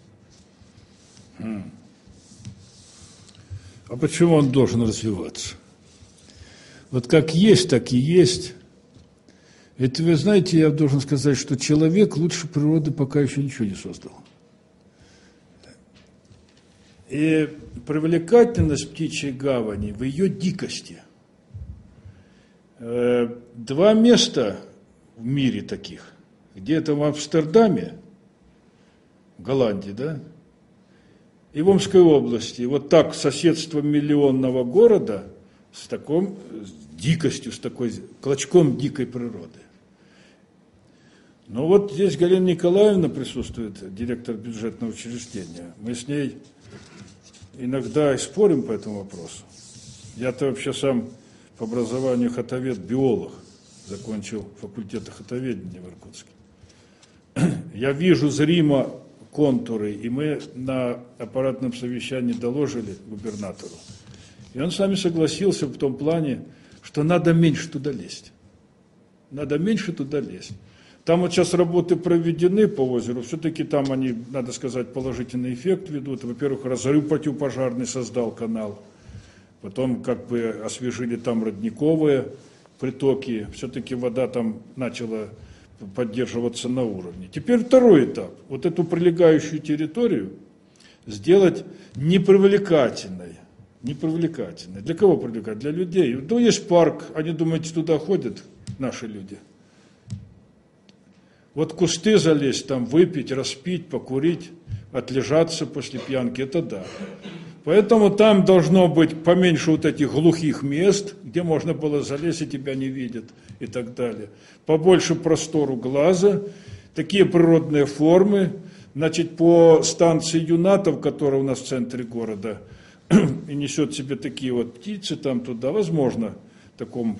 А почему он должен развиваться? Вот как есть, так и есть. Это, вы знаете, я должен сказать, что человек лучше природы пока еще ничего не создал. И привлекательность Птичьей Гавани в ее дикости. 2 места в мире таких. Где-то в Амстердаме, в Голландии, да, и в Омской области. Вот так соседство миллионного города с такой дикостью, с такой клочком дикой природы. Но вот здесь Галина Николаевна присутствует, директор бюджетного учреждения. Мы с ней иногда и спорим по этому вопросу. Я-то вообще сам по образованию хатовед, биолог, закончил факультет хатоведения в Иркутске. Я вижу зримо контуры, и мы на аппаратном совещании доложили губернатору. И он с нами согласился в том плане, что надо меньше туда лезть. Надо меньше туда лезть. Там вот сейчас работы проведены по озеру, все-таки там они, надо сказать, положительный эффект ведут. Во-первых, разрыв противопожарный создал канал. Потом как бы освежили там родниковые притоки. Все-таки вода там начала поддерживаться на уровне. Теперь второй этап. Вот эту прилегающую территорию сделать непривлекательной. Непривлекательной. Для кого привлекать? Для людей. Ну, есть парк, они, думаете, туда ходят наши люди? Вот кусты залезть, там выпить, распить, покурить, отлежаться после пьянки, это да. Поэтому там должно быть поменьше вот этих глухих мест, где можно было залезть, и тебя не видят, и так далее. Побольше простору глаза, такие природные формы. Значит, по станции Юнатов, которая у нас в центре города, и несет себе такие вот птицы там туда, возможно, в таком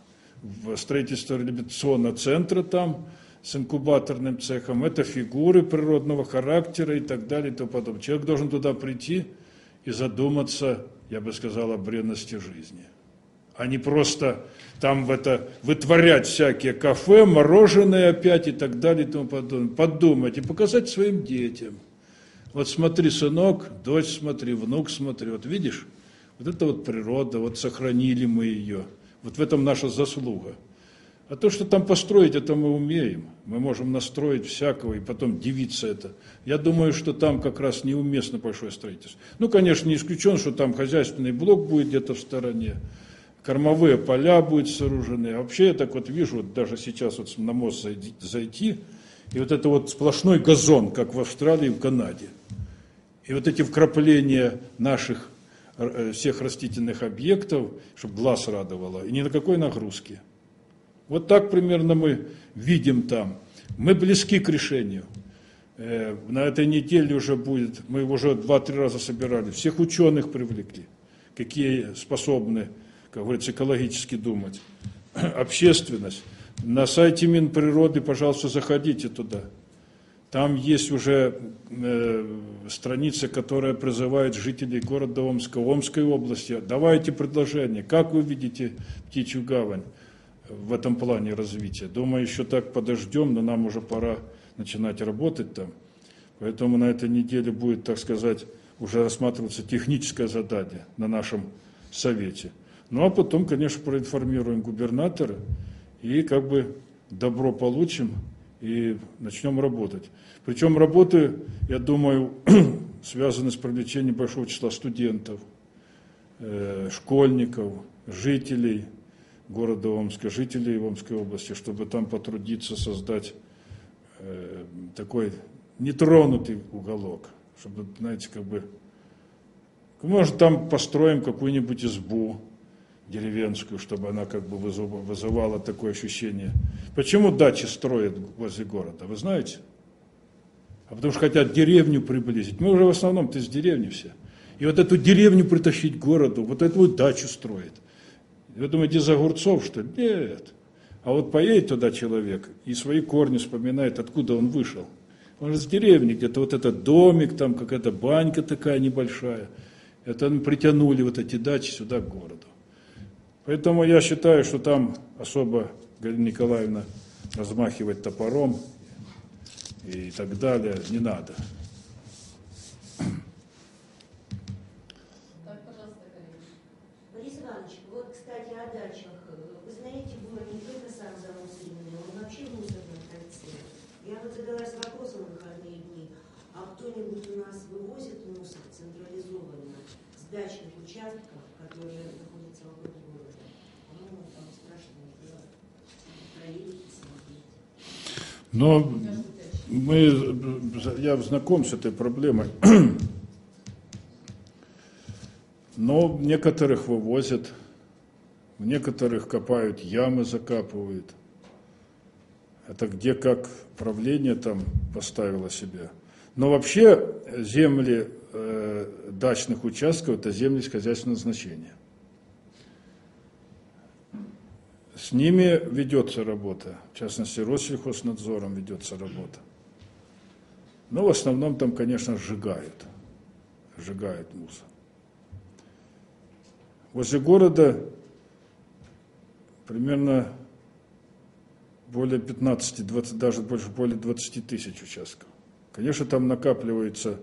в строительстве реабилитационного центра там с инкубаторным цехом, это фигуры природного характера и так далее и тому подобное. Человек должен туда прийти и задуматься, я бы сказал, о бренности жизни. А не просто там вытворять всякие кафе, мороженое опять и так далее и тому подобное. Подумать и показать своим детям. Вот смотри, сынок, дочь смотри, внук смотри, вот видишь, вот это вот природа, вот сохранили мы ее. Вот в этом наша заслуга. А то, что там построить, это мы умеем. Мы можем настроить всякого и потом дивиться это. Я думаю, что там как раз неуместно большое строительство. Ну, конечно, не исключено, что там хозяйственный блок будет где-то в стороне, кормовые поля будут сооружены. А вообще я так вот вижу, вот даже сейчас вот на мост зайти, и вот это вот сплошной газон, как в Австралии и в Канаде. И вот эти вкрапления наших всех растительных объектов, чтобы глаз радовало, и ни на какой нагрузке. Вот так примерно мы видим там. Мы близки к решению. На этой неделе уже будет, мы уже 2-3 раза собирали, всех ученых привлекли, какие способны, как говорится, экологически думать. Общественность. На сайте Минприроды, пожалуйста, заходите туда. Там есть уже страница, которая призывает жителей города Омска, Омской области. Давайте предложения. Как вы видите Птичью гавань в этом плане развития? Думаю, еще так подождем, но нам уже пора начинать работать там. Поэтому на этой неделе будет, так сказать, уже рассматриваться техническое задание на нашем совете. Ну а потом, конечно, проинформируем губернатора и как бы добро получим и начнем работать. Причем работы, я думаю, связаны с привлечением большого числа студентов, школьников, жителей города Омска, жителей Омской области, чтобы там потрудиться создать такой нетронутый уголок, чтобы, знаете, как бы, может, там построим какую-нибудь избу деревенскую, чтобы она как бы вызывала такое ощущение. Почему дачи строят возле города, вы знаете? А потому что хотят деревню приблизить. Мы уже в основном-то из деревни все. И вот эту деревню притащить к городу, вот эту вот дачу строят. Вы думаете, из огурцов, что ли? Нет. А вот поедет туда человек и свои корни вспоминает, откуда он вышел. Он же с деревни, где-то вот этот домик, там какая-то банька такая небольшая. Это притянули вот эти дачи сюда, к городу. Поэтому я считаю, что там особо, Галина Николаевна, размахивать топором и так далее не надо. Так, пожалуйста, коллеги. Борис Иванович, вот, кстати, о дачах. Вы знаете, город не только сам замусоренный, он вообще в мусорном кольце. Я вот задалась вопросом в выходные дни, а кто-нибудь у нас вывозит мусор централизованно с дачных участков, которые находятся вокруг города? По-моему, там страшно дело. Проверить, смотреть. Но я знаком с этой проблемой. Но некоторых вывозят, в некоторых копают ямы, закапывают. Это где как правление там поставило себя. Но вообще земли дачных участков – это земли хозяйственного значения. С ними ведется работа, в частности, Россельхознадзором ведется работа. Но в основном там, конечно, сжигают мусор. Возле города примерно более 15-20, даже больше, более 20 тысяч участков. Конечно, там накапливаются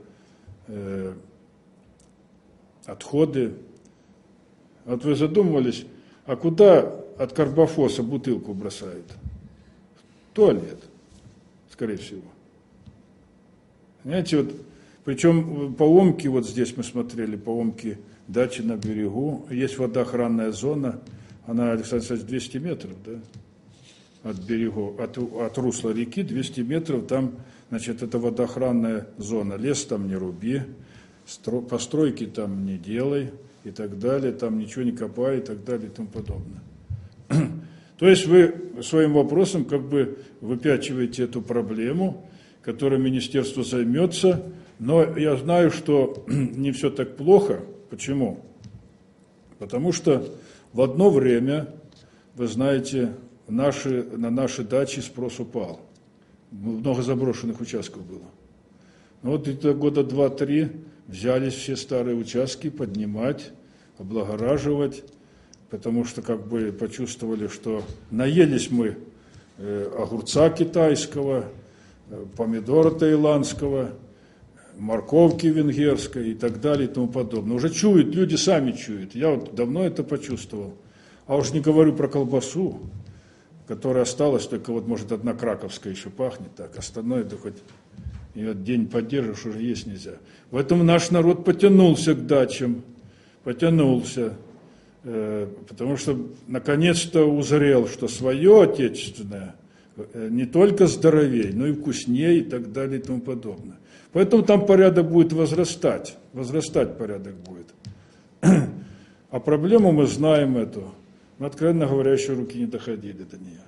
отходы. Вот вы задумывались, а куда от карбофоса бутылку бросают? В туалет, скорее всего. Знаете, вот, причем по Омке, вот здесь мы смотрели, по Омке дачи на берегу, есть водоохранная зона, она, Александр Александрович, 200 метров, да, от берегу, от русла реки 200 метров, там, значит, это водоохранная зона, лес там не руби, постройки там не делай и так далее, там ничего не копай и так далее и тому подобное. То есть вы своим вопросом как бы выпячиваете эту проблему, которой министерство займется, но я знаю, что не все так плохо. Почему? Потому что в одно время, вы знаете, на наши дачи спрос упал. Много заброшенных участков было. Вот это года 2-3 взялись все старые участки поднимать, облагораживать, потому что как бы почувствовали, что наелись мы огурца китайского, помидора таиландского, морковки венгерской и так далее и тому подобное. Уже чуют, люди сами чуют. Я вот давно это почувствовал. А уж не говорю про колбасу, которая осталась, только вот может одна краковская еще пахнет так, остальное это хоть ее день поддержишь, уже есть нельзя. Поэтому наш народ потянулся к дачам, потянулся, потому что наконец-то узрел, что свое отечественное не только здоровее, но и вкуснее и так далее и тому подобное. Поэтому там порядок будет возрастать порядок будет. А проблему мы знаем эту. Но, откровенно говоря, еще руки не доходили до нее.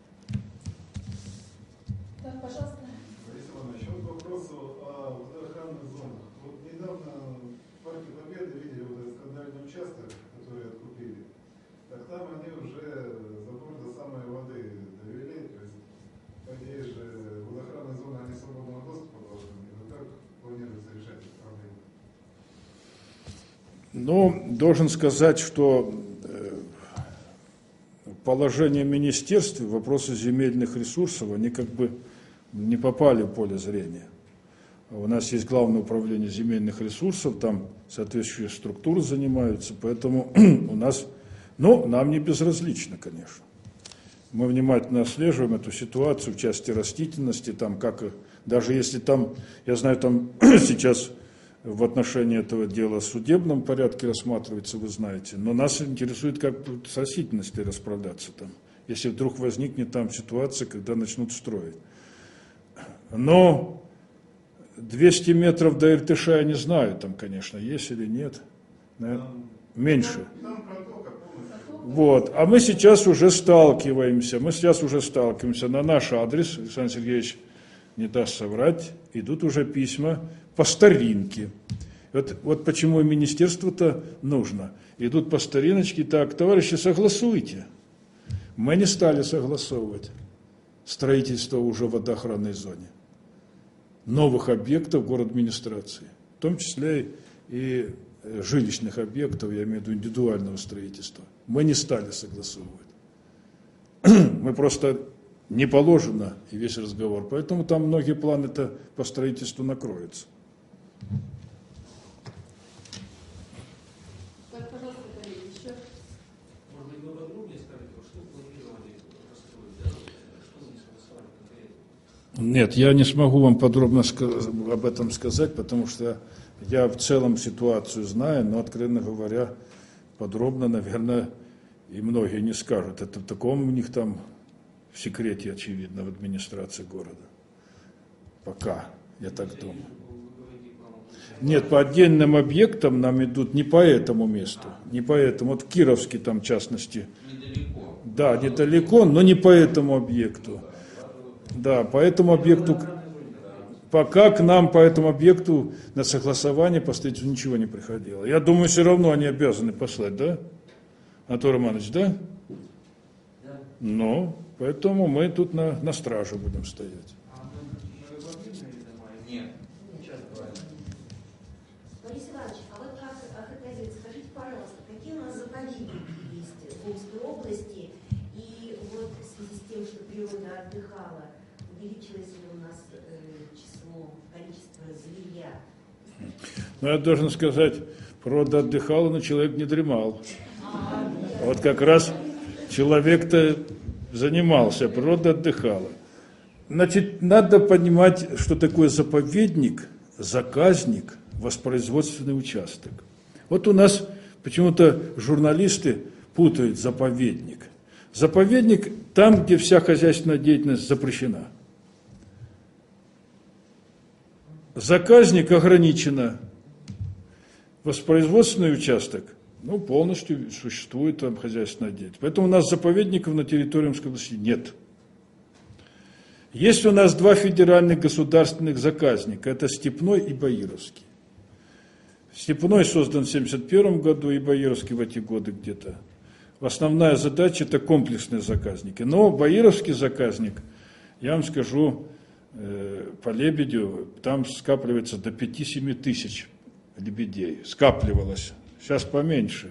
Да, пожалуйста. Борис Иванович, вот к вопросу о водоохранных зонах. Вот недавно в Парке Победы видели вот этот скандальный участок, который откупили. Так там они уже забор до самой воды довели. То есть, по идее же, водоохранные зоны, они свободного доступа должны быть. Вот как планируется решать эту проблему? Ну, должен сказать, что положение министерства, вопросы земельных ресурсов, они как бы не попали в поле зрения. У нас есть Главное управление земельных ресурсов, там соответствующие структуры занимаются, поэтому у нас, ну, нам не безразлично, конечно. Мы внимательно отслеживаем эту ситуацию в части растительности, там как, даже если там, я знаю, там сейчас в отношении этого дела в судебном порядке рассматривается, вы знаете, но нас интересует, как с растительностью расправляться там, если вдруг возникнет там ситуация, когда начнут строить. Но 200 метров до Иртыша я не знаю, там, конечно, есть или нет, наверное, меньше. Там протока полностью. Вот. А мы сейчас уже сталкиваемся на наш адрес, Александр Сергеевич не даст соврать, идут уже письма по старинке. Вот почему и министерству-то нужно. Идут по стариночке, так, товарищи, согласуйте. Мы не стали согласовывать строительство уже в водоохранной зоне. Новых объектов город администрации, в том числе и жилищных объектов, я имею в виду индивидуального строительства. Мы не стали согласовывать. Мы просто не положено, и весь разговор. Поэтому там многие планы-то по строительству накроются. Так, пожалуйста, коллеги, еще. Может быть, вы подробнее скажете, что планировали построить дороги, что вы не согласовали конкретно? Нет, я не смогу вам подробно об этом сказать, потому что я в целом ситуацию знаю, но, откровенно говоря, подробно, наверное, и многие не скажут. Это в таком у них там в секрете, очевидно, в администрации города. Пока, я так думаю. Нет, по отдельным объектам нам идут не по этому месту, не по этому. Вот в Кировске там, в частности. Недалеко. Да, недалеко, но не по этому объекту. Да, по этому объекту, пока к нам по этому объекту на согласование по строительству ничего не приходило. Я думаю, все равно они обязаны послать, да? Анатолий Романович, да? Да. Ну, поэтому мы тут на страже будем стоять. Нет. Борис Иванович, а вот как охотовец, скажите, пожалуйста, какие у нас заповедники есть в Омской области, и вот в связи с тем, что природа отдыхала, увеличилось ли у нас количество зверя? Но я должен сказать, природа отдыхала, но человек не дремал. Вот как раз человек-то занимался, природа отдыхала. Значит, надо понимать, что такое заповедник, заказник, воспроизводственный участок. Вот у нас почему-то журналисты путают заповедник. Заповедник там, где вся хозяйственная деятельность запрещена. Заказник ограничено. Воспроизводственный участок Ну, полностью существует там хозяйственная деятельность. Поэтому у нас заповедников на территории Омской области нет. Есть у нас два федеральных государственных заказника. Это Степной и Баировский. Степной создан в 1971 году и Баировский в эти годы где-то. Основная задача – это комплексные заказники. Но Баировский заказник, я вам скажу, по лебедю, там скапливается до 5-7 тысяч лебедей. Скапливалось. Сейчас поменьше.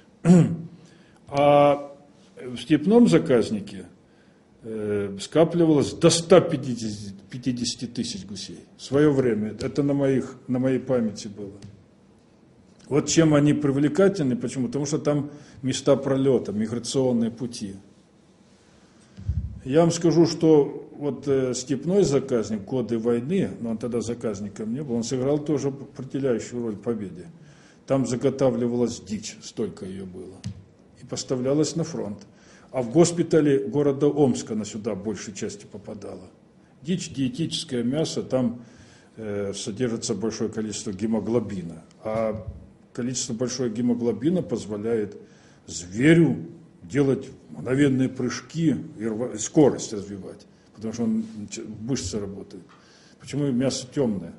А в степном заказнике скапливалось до 150 тысяч гусей. В свое время. Это на моей памяти было. Вот чем они привлекательны, почему? Потому что там места пролета, миграционные пути. Я вам скажу, что вот степной заказник, годы войны, но он тогда заказником не был, он сыграл тоже определяющую роль в победе. Там заготавливалась дичь, столько ее было, и поставлялась на фронт. А в госпитале города Омска она сюда большей части попадала. Дичь, диетическое мясо, там содержится большое количество гемоглобина. А количество большое гемоглобина позволяет зверю делать мгновенные прыжки и скорость развивать, потому что он мышцы работают. Почему мясо темное?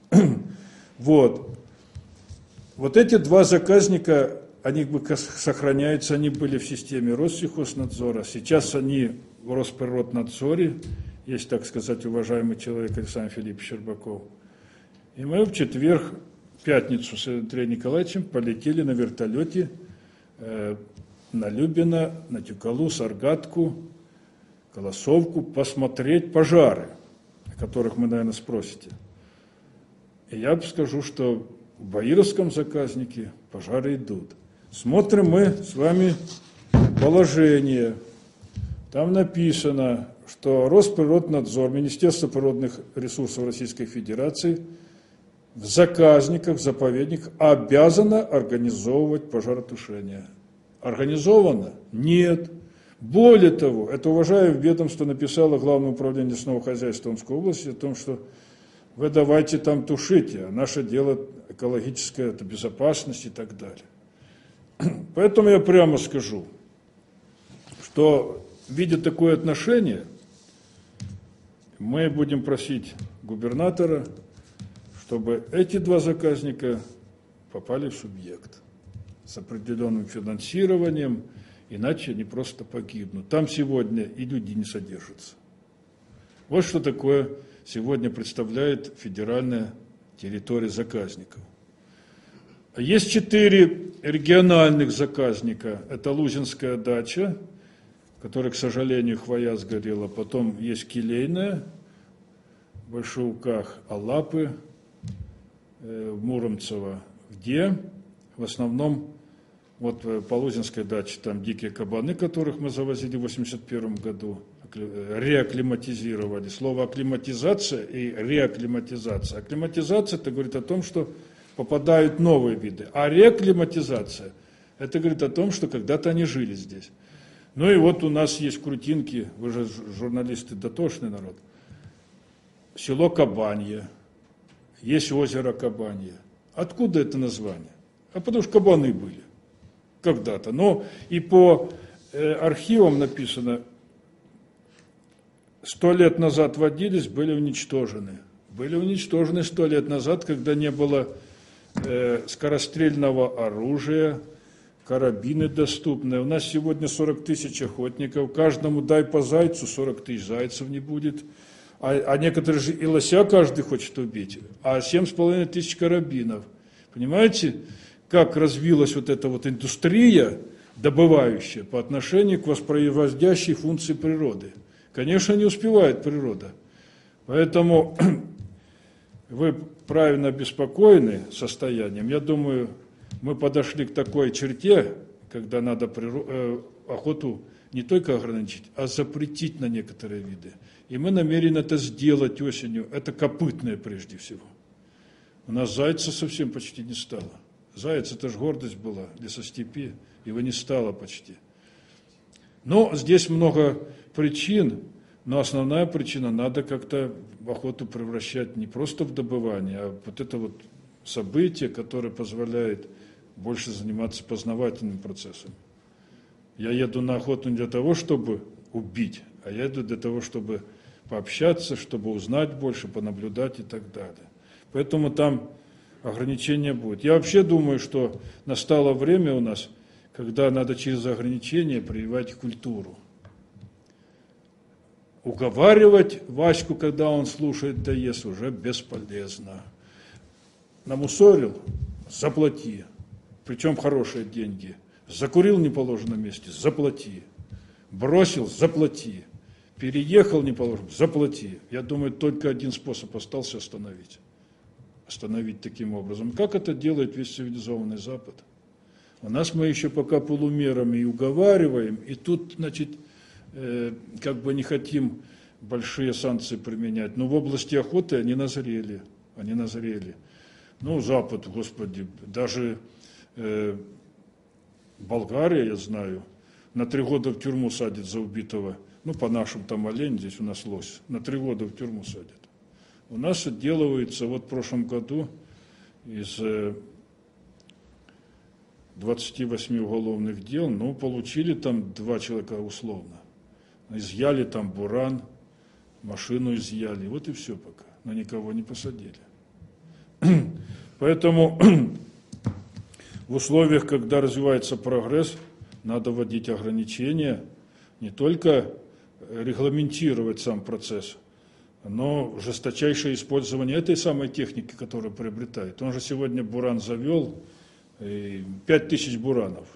Вот эти два заказника, они сохраняются, они были в системе Россельхознадзора, сейчас они в Росприроднадзоре, есть, так сказать, уважаемый человек Александр Филиппович Щербаков. И мы в четверг, в пятницу с Андреем Николаевичем полетели на вертолете на Любино, на Тюкалу, Саргатку, Колосовку посмотреть пожары, о которых вы, наверное, спросите. И я скажу, что в Баировском заказнике пожары идут. Смотрим мы с вами положение. Там написано, что Росприроднадзор, Министерство природных ресурсов Российской Федерации в заказниках, в заповедниках обязано организовывать пожаротушение. Организовано? Нет. Более того, это уважаемое ведомство написало Главное управление лесного хозяйства Омской области о том, что вы давайте там тушите, а наше дело экологическое, это безопасность и так далее. Поэтому я прямо скажу, что, видя такое отношение, мы будем просить губернатора, чтобы эти два заказника попали в субъект с определенным финансированием, иначе они просто погибнут. Там сегодня и люди не содержатся. Вот что такое сегодня представляет федеральная территория заказников. Есть 4 региональных заказника. Это Лузинская дача, которая, к сожалению, хвоя сгорела. Потом есть Келейная, в Большеуках, Алапы, Муромцево, где в основном вот по Лузинской даче там дикие кабаны, которых мы завозили в 1981 году, реакклиматизировали. Слово акклиматизация и реакклиматизация. Акклиматизация – это говорит о том, что попадают новые виды. А реакклиматизация – это говорит о том, что когда-то они жили здесь. Ну и вот у нас есть Крутинки, вы же журналисты, дотошный народ. Село Кабанье, есть озеро Кабанье. Откуда это название? А потому что кабаны были когда-то. Но и по архивам написано, 100 лет назад водились, были уничтожены. Были уничтожены 100 лет назад, когда не было скорострельного оружия, карабины доступны. У нас сегодня 40 тысяч охотников, каждому дай по зайцу, 40 тысяч зайцев не будет. А некоторые же и лося каждый хочет убить, а 7,5 тысяч карабинов. Понимаете, как развилась вот эта вот индустрия добывающая по отношению к воспроизводящей функции природы. Конечно, не успевает природа. Поэтому вы правильно обеспокоены состоянием. Я думаю, мы подошли к такой черте, когда надо охоту не только ограничить, а запретить на некоторые виды. И мы намерены это сделать осенью. Это копытное прежде всего. У нас зайца совсем почти не стало. Заяц – это же гордость была лесостепи, его не стало почти. Но здесь много причин, но основная причина – надо как-то охоту превращать не просто в добывание, а вот это вот событие, которое позволяет больше заниматься познавательным процессом. Я еду на охоту не для того, чтобы убить, а я еду для того, чтобы пообщаться, чтобы узнать больше, понаблюдать и так далее. Поэтому там ограничения будут. Я вообще думаю, что настало время у нас, когда надо через ограничения прививать культуру. Уговаривать Ваську, когда он слушает ДС, уже бесполезно. Намусорил – заплати. Причем хорошие деньги. Закурил в неположенном месте – заплати. Бросил – заплати. Переехал неположенно – заплати. Я думаю, только один способ остался – остановить. Остановить таким образом. Как это делает весь цивилизованный Запад? У нас мы еще пока полумерами и уговариваем, и тут, значит, как бы не хотим большие санкции применять. Но в области охоты они назрели. Ну, Запад, господи, даже Болгария, я знаю, на 3 года в тюрьму садит за убитого, ну, по нашим там олень, здесь у нас лось, на 3 года в тюрьму садят. У нас отделывается, вот в прошлом году из 28 уголовных дел, ну, получили там 2 человека условно. Изъяли там буран, машину изъяли, вот и все пока, но никого не посадили. Поэтому в условиях, когда развивается прогресс, надо вводить ограничения, не только регламентировать сам процесс, но жесточайшее использование этой самой техники, которую приобретает. Он же сегодня буран завел, 5000 буранов.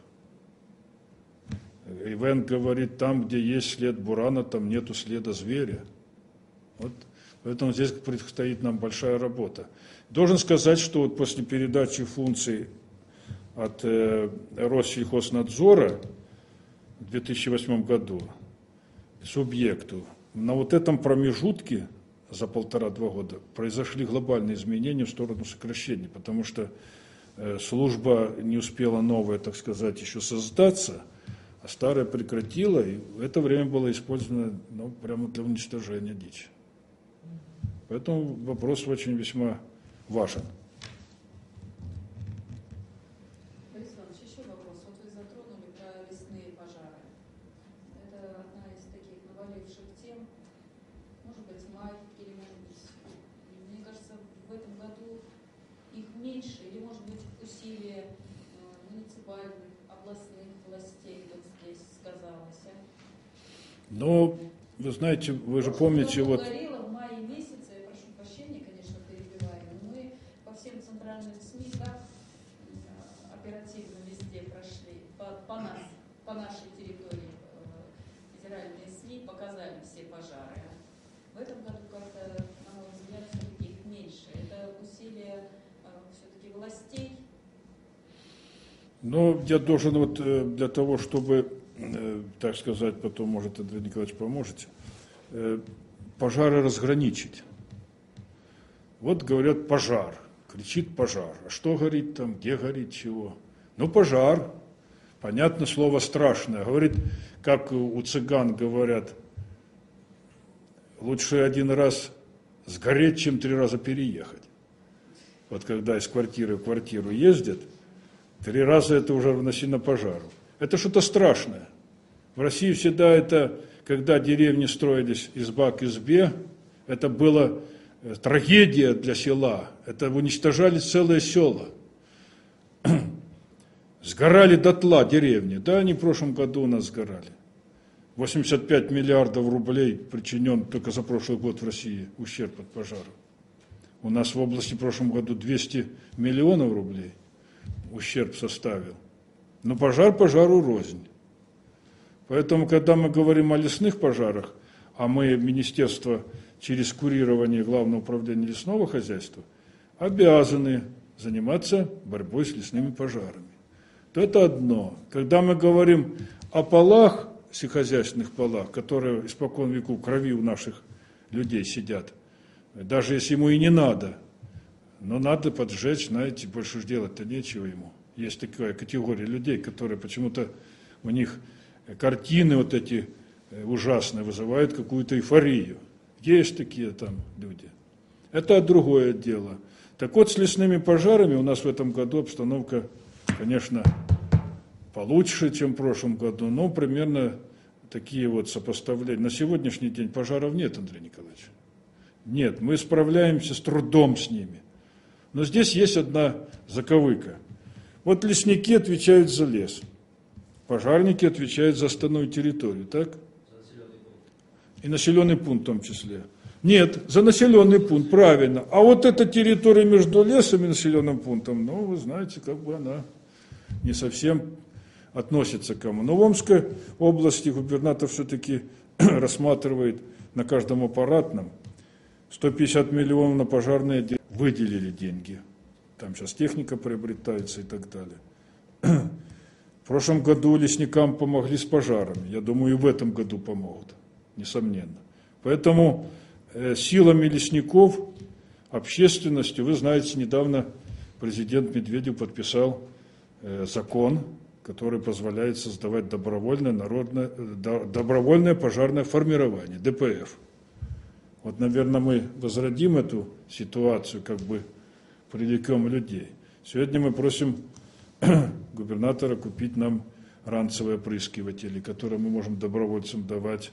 Ивен говорит, там, где есть след бурана, там нету следа зверя. Вот. Поэтому здесь предстоит нам большая работа. Должен сказать, что вот после передачи функций от Россельхознадзора в 2008 году субъекту, на вот этом промежутке за 1,5-2 года произошли глобальные изменения в сторону сокращения, потому что служба не успела новая, так сказать, еще создаться, а старая прекратила, и в это время было использовано, ну, прямо для уничтожения дичи. Поэтому вопрос очень весьма важен. Борис Иванович, еще вопрос. Вот вы затронули про лесные пожары. Это одна из таких наваливших тем. Может быть, май или, может быть, мне кажется, в этом году их меньше, или, может быть, усилия муниципальных, областных властей вот здесь сказалось, а? Ну, вы знаете, вы же помните, вот... Горело в мае месяце, я прошу прощения, конечно, перебиваю, но мы по всем центральным СМИ так оперативно везде прошли, по нашей территории федеральные СМИ показали все пожары. В этом году как-то, на мой взгляд, все-таки их меньше. Это усилия все-таки властей. Ну, я должен вот для того, чтобы, так сказать, потом, может, Андрей Николаевич поможете, пожары разграничить. Вот говорят пожар, кричит пожар. А что горит там, где горит, чего? Ну, пожар. Понятно, слово страшное. Говорит, как у цыган говорят, лучше 1 раз сгореть, чем 3 раза переехать. Вот когда из квартиры в квартиру ездят, 3 раза это уже равносильно пожару. Это что-то страшное. В России всегда это, когда деревни строились изба к избе, это была трагедия для села. Это уничтожались целые села. Сгорали дотла деревни. Да, они в прошлом году у нас сгорали. 85 миллиардов рублей причинен только за прошлый год в России ущерб от пожара. У нас в области в прошлом году 200 миллионов рублей ущерб составил. Но пожар пожару рознь. Поэтому, когда мы говорим о лесных пожарах, а мы, Министерство, через курирование Главного управления лесного хозяйства, обязаны заниматься борьбой с лесными пожарами. То это одно. Когда мы говорим о полах, сельскохозяйственных полах, которые испокон веку в крови у наших людей сидят, даже если ему и не надо, но надо поджечь, знаете, больше делать-то нечего ему. Есть такая категория людей, которые почему-то у них картины вот эти ужасные вызывают какую-то эйфорию. Есть такие там люди. Это другое дело. Так вот, с лесными пожарами у нас в этом году обстановка конечно, получше, чем в прошлом году, но примерно такие вот сопоставления. На сегодняшний день пожаров нет, Андрей Николаевич. Нет, мы справляемся с трудом с ними. Но здесь есть одна заковыка. Вот лесники отвечают за лес, пожарники отвечают за остальную территорию, так? И населенный пункт в том числе. Нет, за населенный пункт, правильно. А вот эта территория между лесом и населенным пунктом, ну, вы знаете, как бы она не совсем относится к кому. Но в Омской области губернатор все-таки рассматривает на каждом аппаратном 150 миллионов на пожарные выделили деньги. Там сейчас техника приобретается и так далее. В прошлом году лесникам помогли с пожарами. Я думаю, и в этом году помогут, несомненно. Поэтому силами лесников, общественностью, вы знаете, недавно президент Медведев подписал закон, который позволяет создавать добровольное пожарное формирование, ДПФ. Вот, наверное, мы возродим эту ситуацию, как бы привлекем людей. Сегодня мы просим губернатора купить нам ранцевые опрыскиватели, которые мы можем добровольцам давать.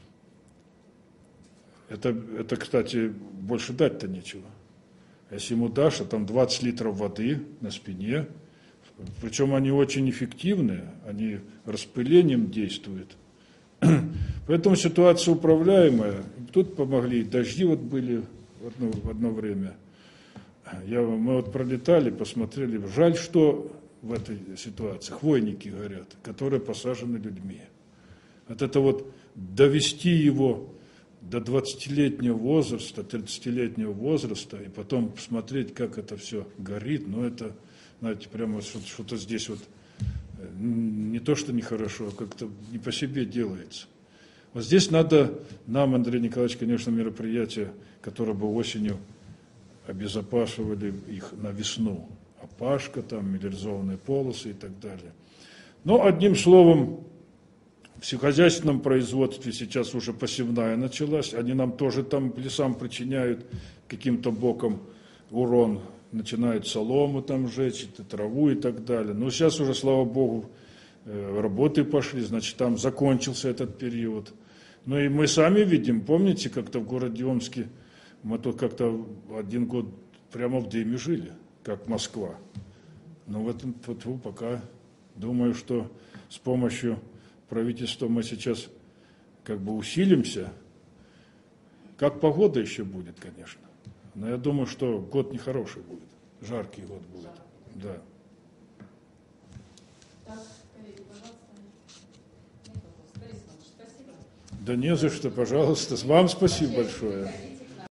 Это, кстати, больше дать-то нечего. Если ему дашь, а там 20 литров воды на спине, причем они очень эффективные, они распылением действуют. Поэтому ситуация управляемая. Тут помогли, дожди вот были в одно время. Мы вот пролетали, посмотрели. Жаль, что в этой ситуации хвойники горят, которые посажены людьми. Вот это вот довести его до 20-летнего возраста, 30-летнего возраста, и потом посмотреть, как это все горит, ну это, знаете, прямо что-то здесь вот не то, что нехорошо, а как-то не по себе делается. Вот здесь надо нам, Андрей Николаевич, конечно, мероприятия, которые бы осенью обезопасивали их на весну. Опашка, там, мелиоризованные полосы и так далее. Но, одним словом, в сельскохозяйственном производстве сейчас уже посевная началась. Они нам тоже там лесам причиняют каким-то боком урон. Начинают солому там жечь, траву и так далее. Но сейчас уже, слава богу, работы пошли, значит, там закончился этот период. Ну и мы сами видим, помните, как-то в городе Омске мы тут как-то один год прямо в дыме жили, как Москва. Но в этом пока думаю, что с помощью правительства мы сейчас как бы усилимся. Как погода еще будет, конечно. Но я думаю, что год нехороший будет, жаркий год будет. Да. Так, коллеги, пожалуйста. Нет вопросов. Борис Иванович, спасибо. Да не за что, пожалуйста. Вам спасибо большое.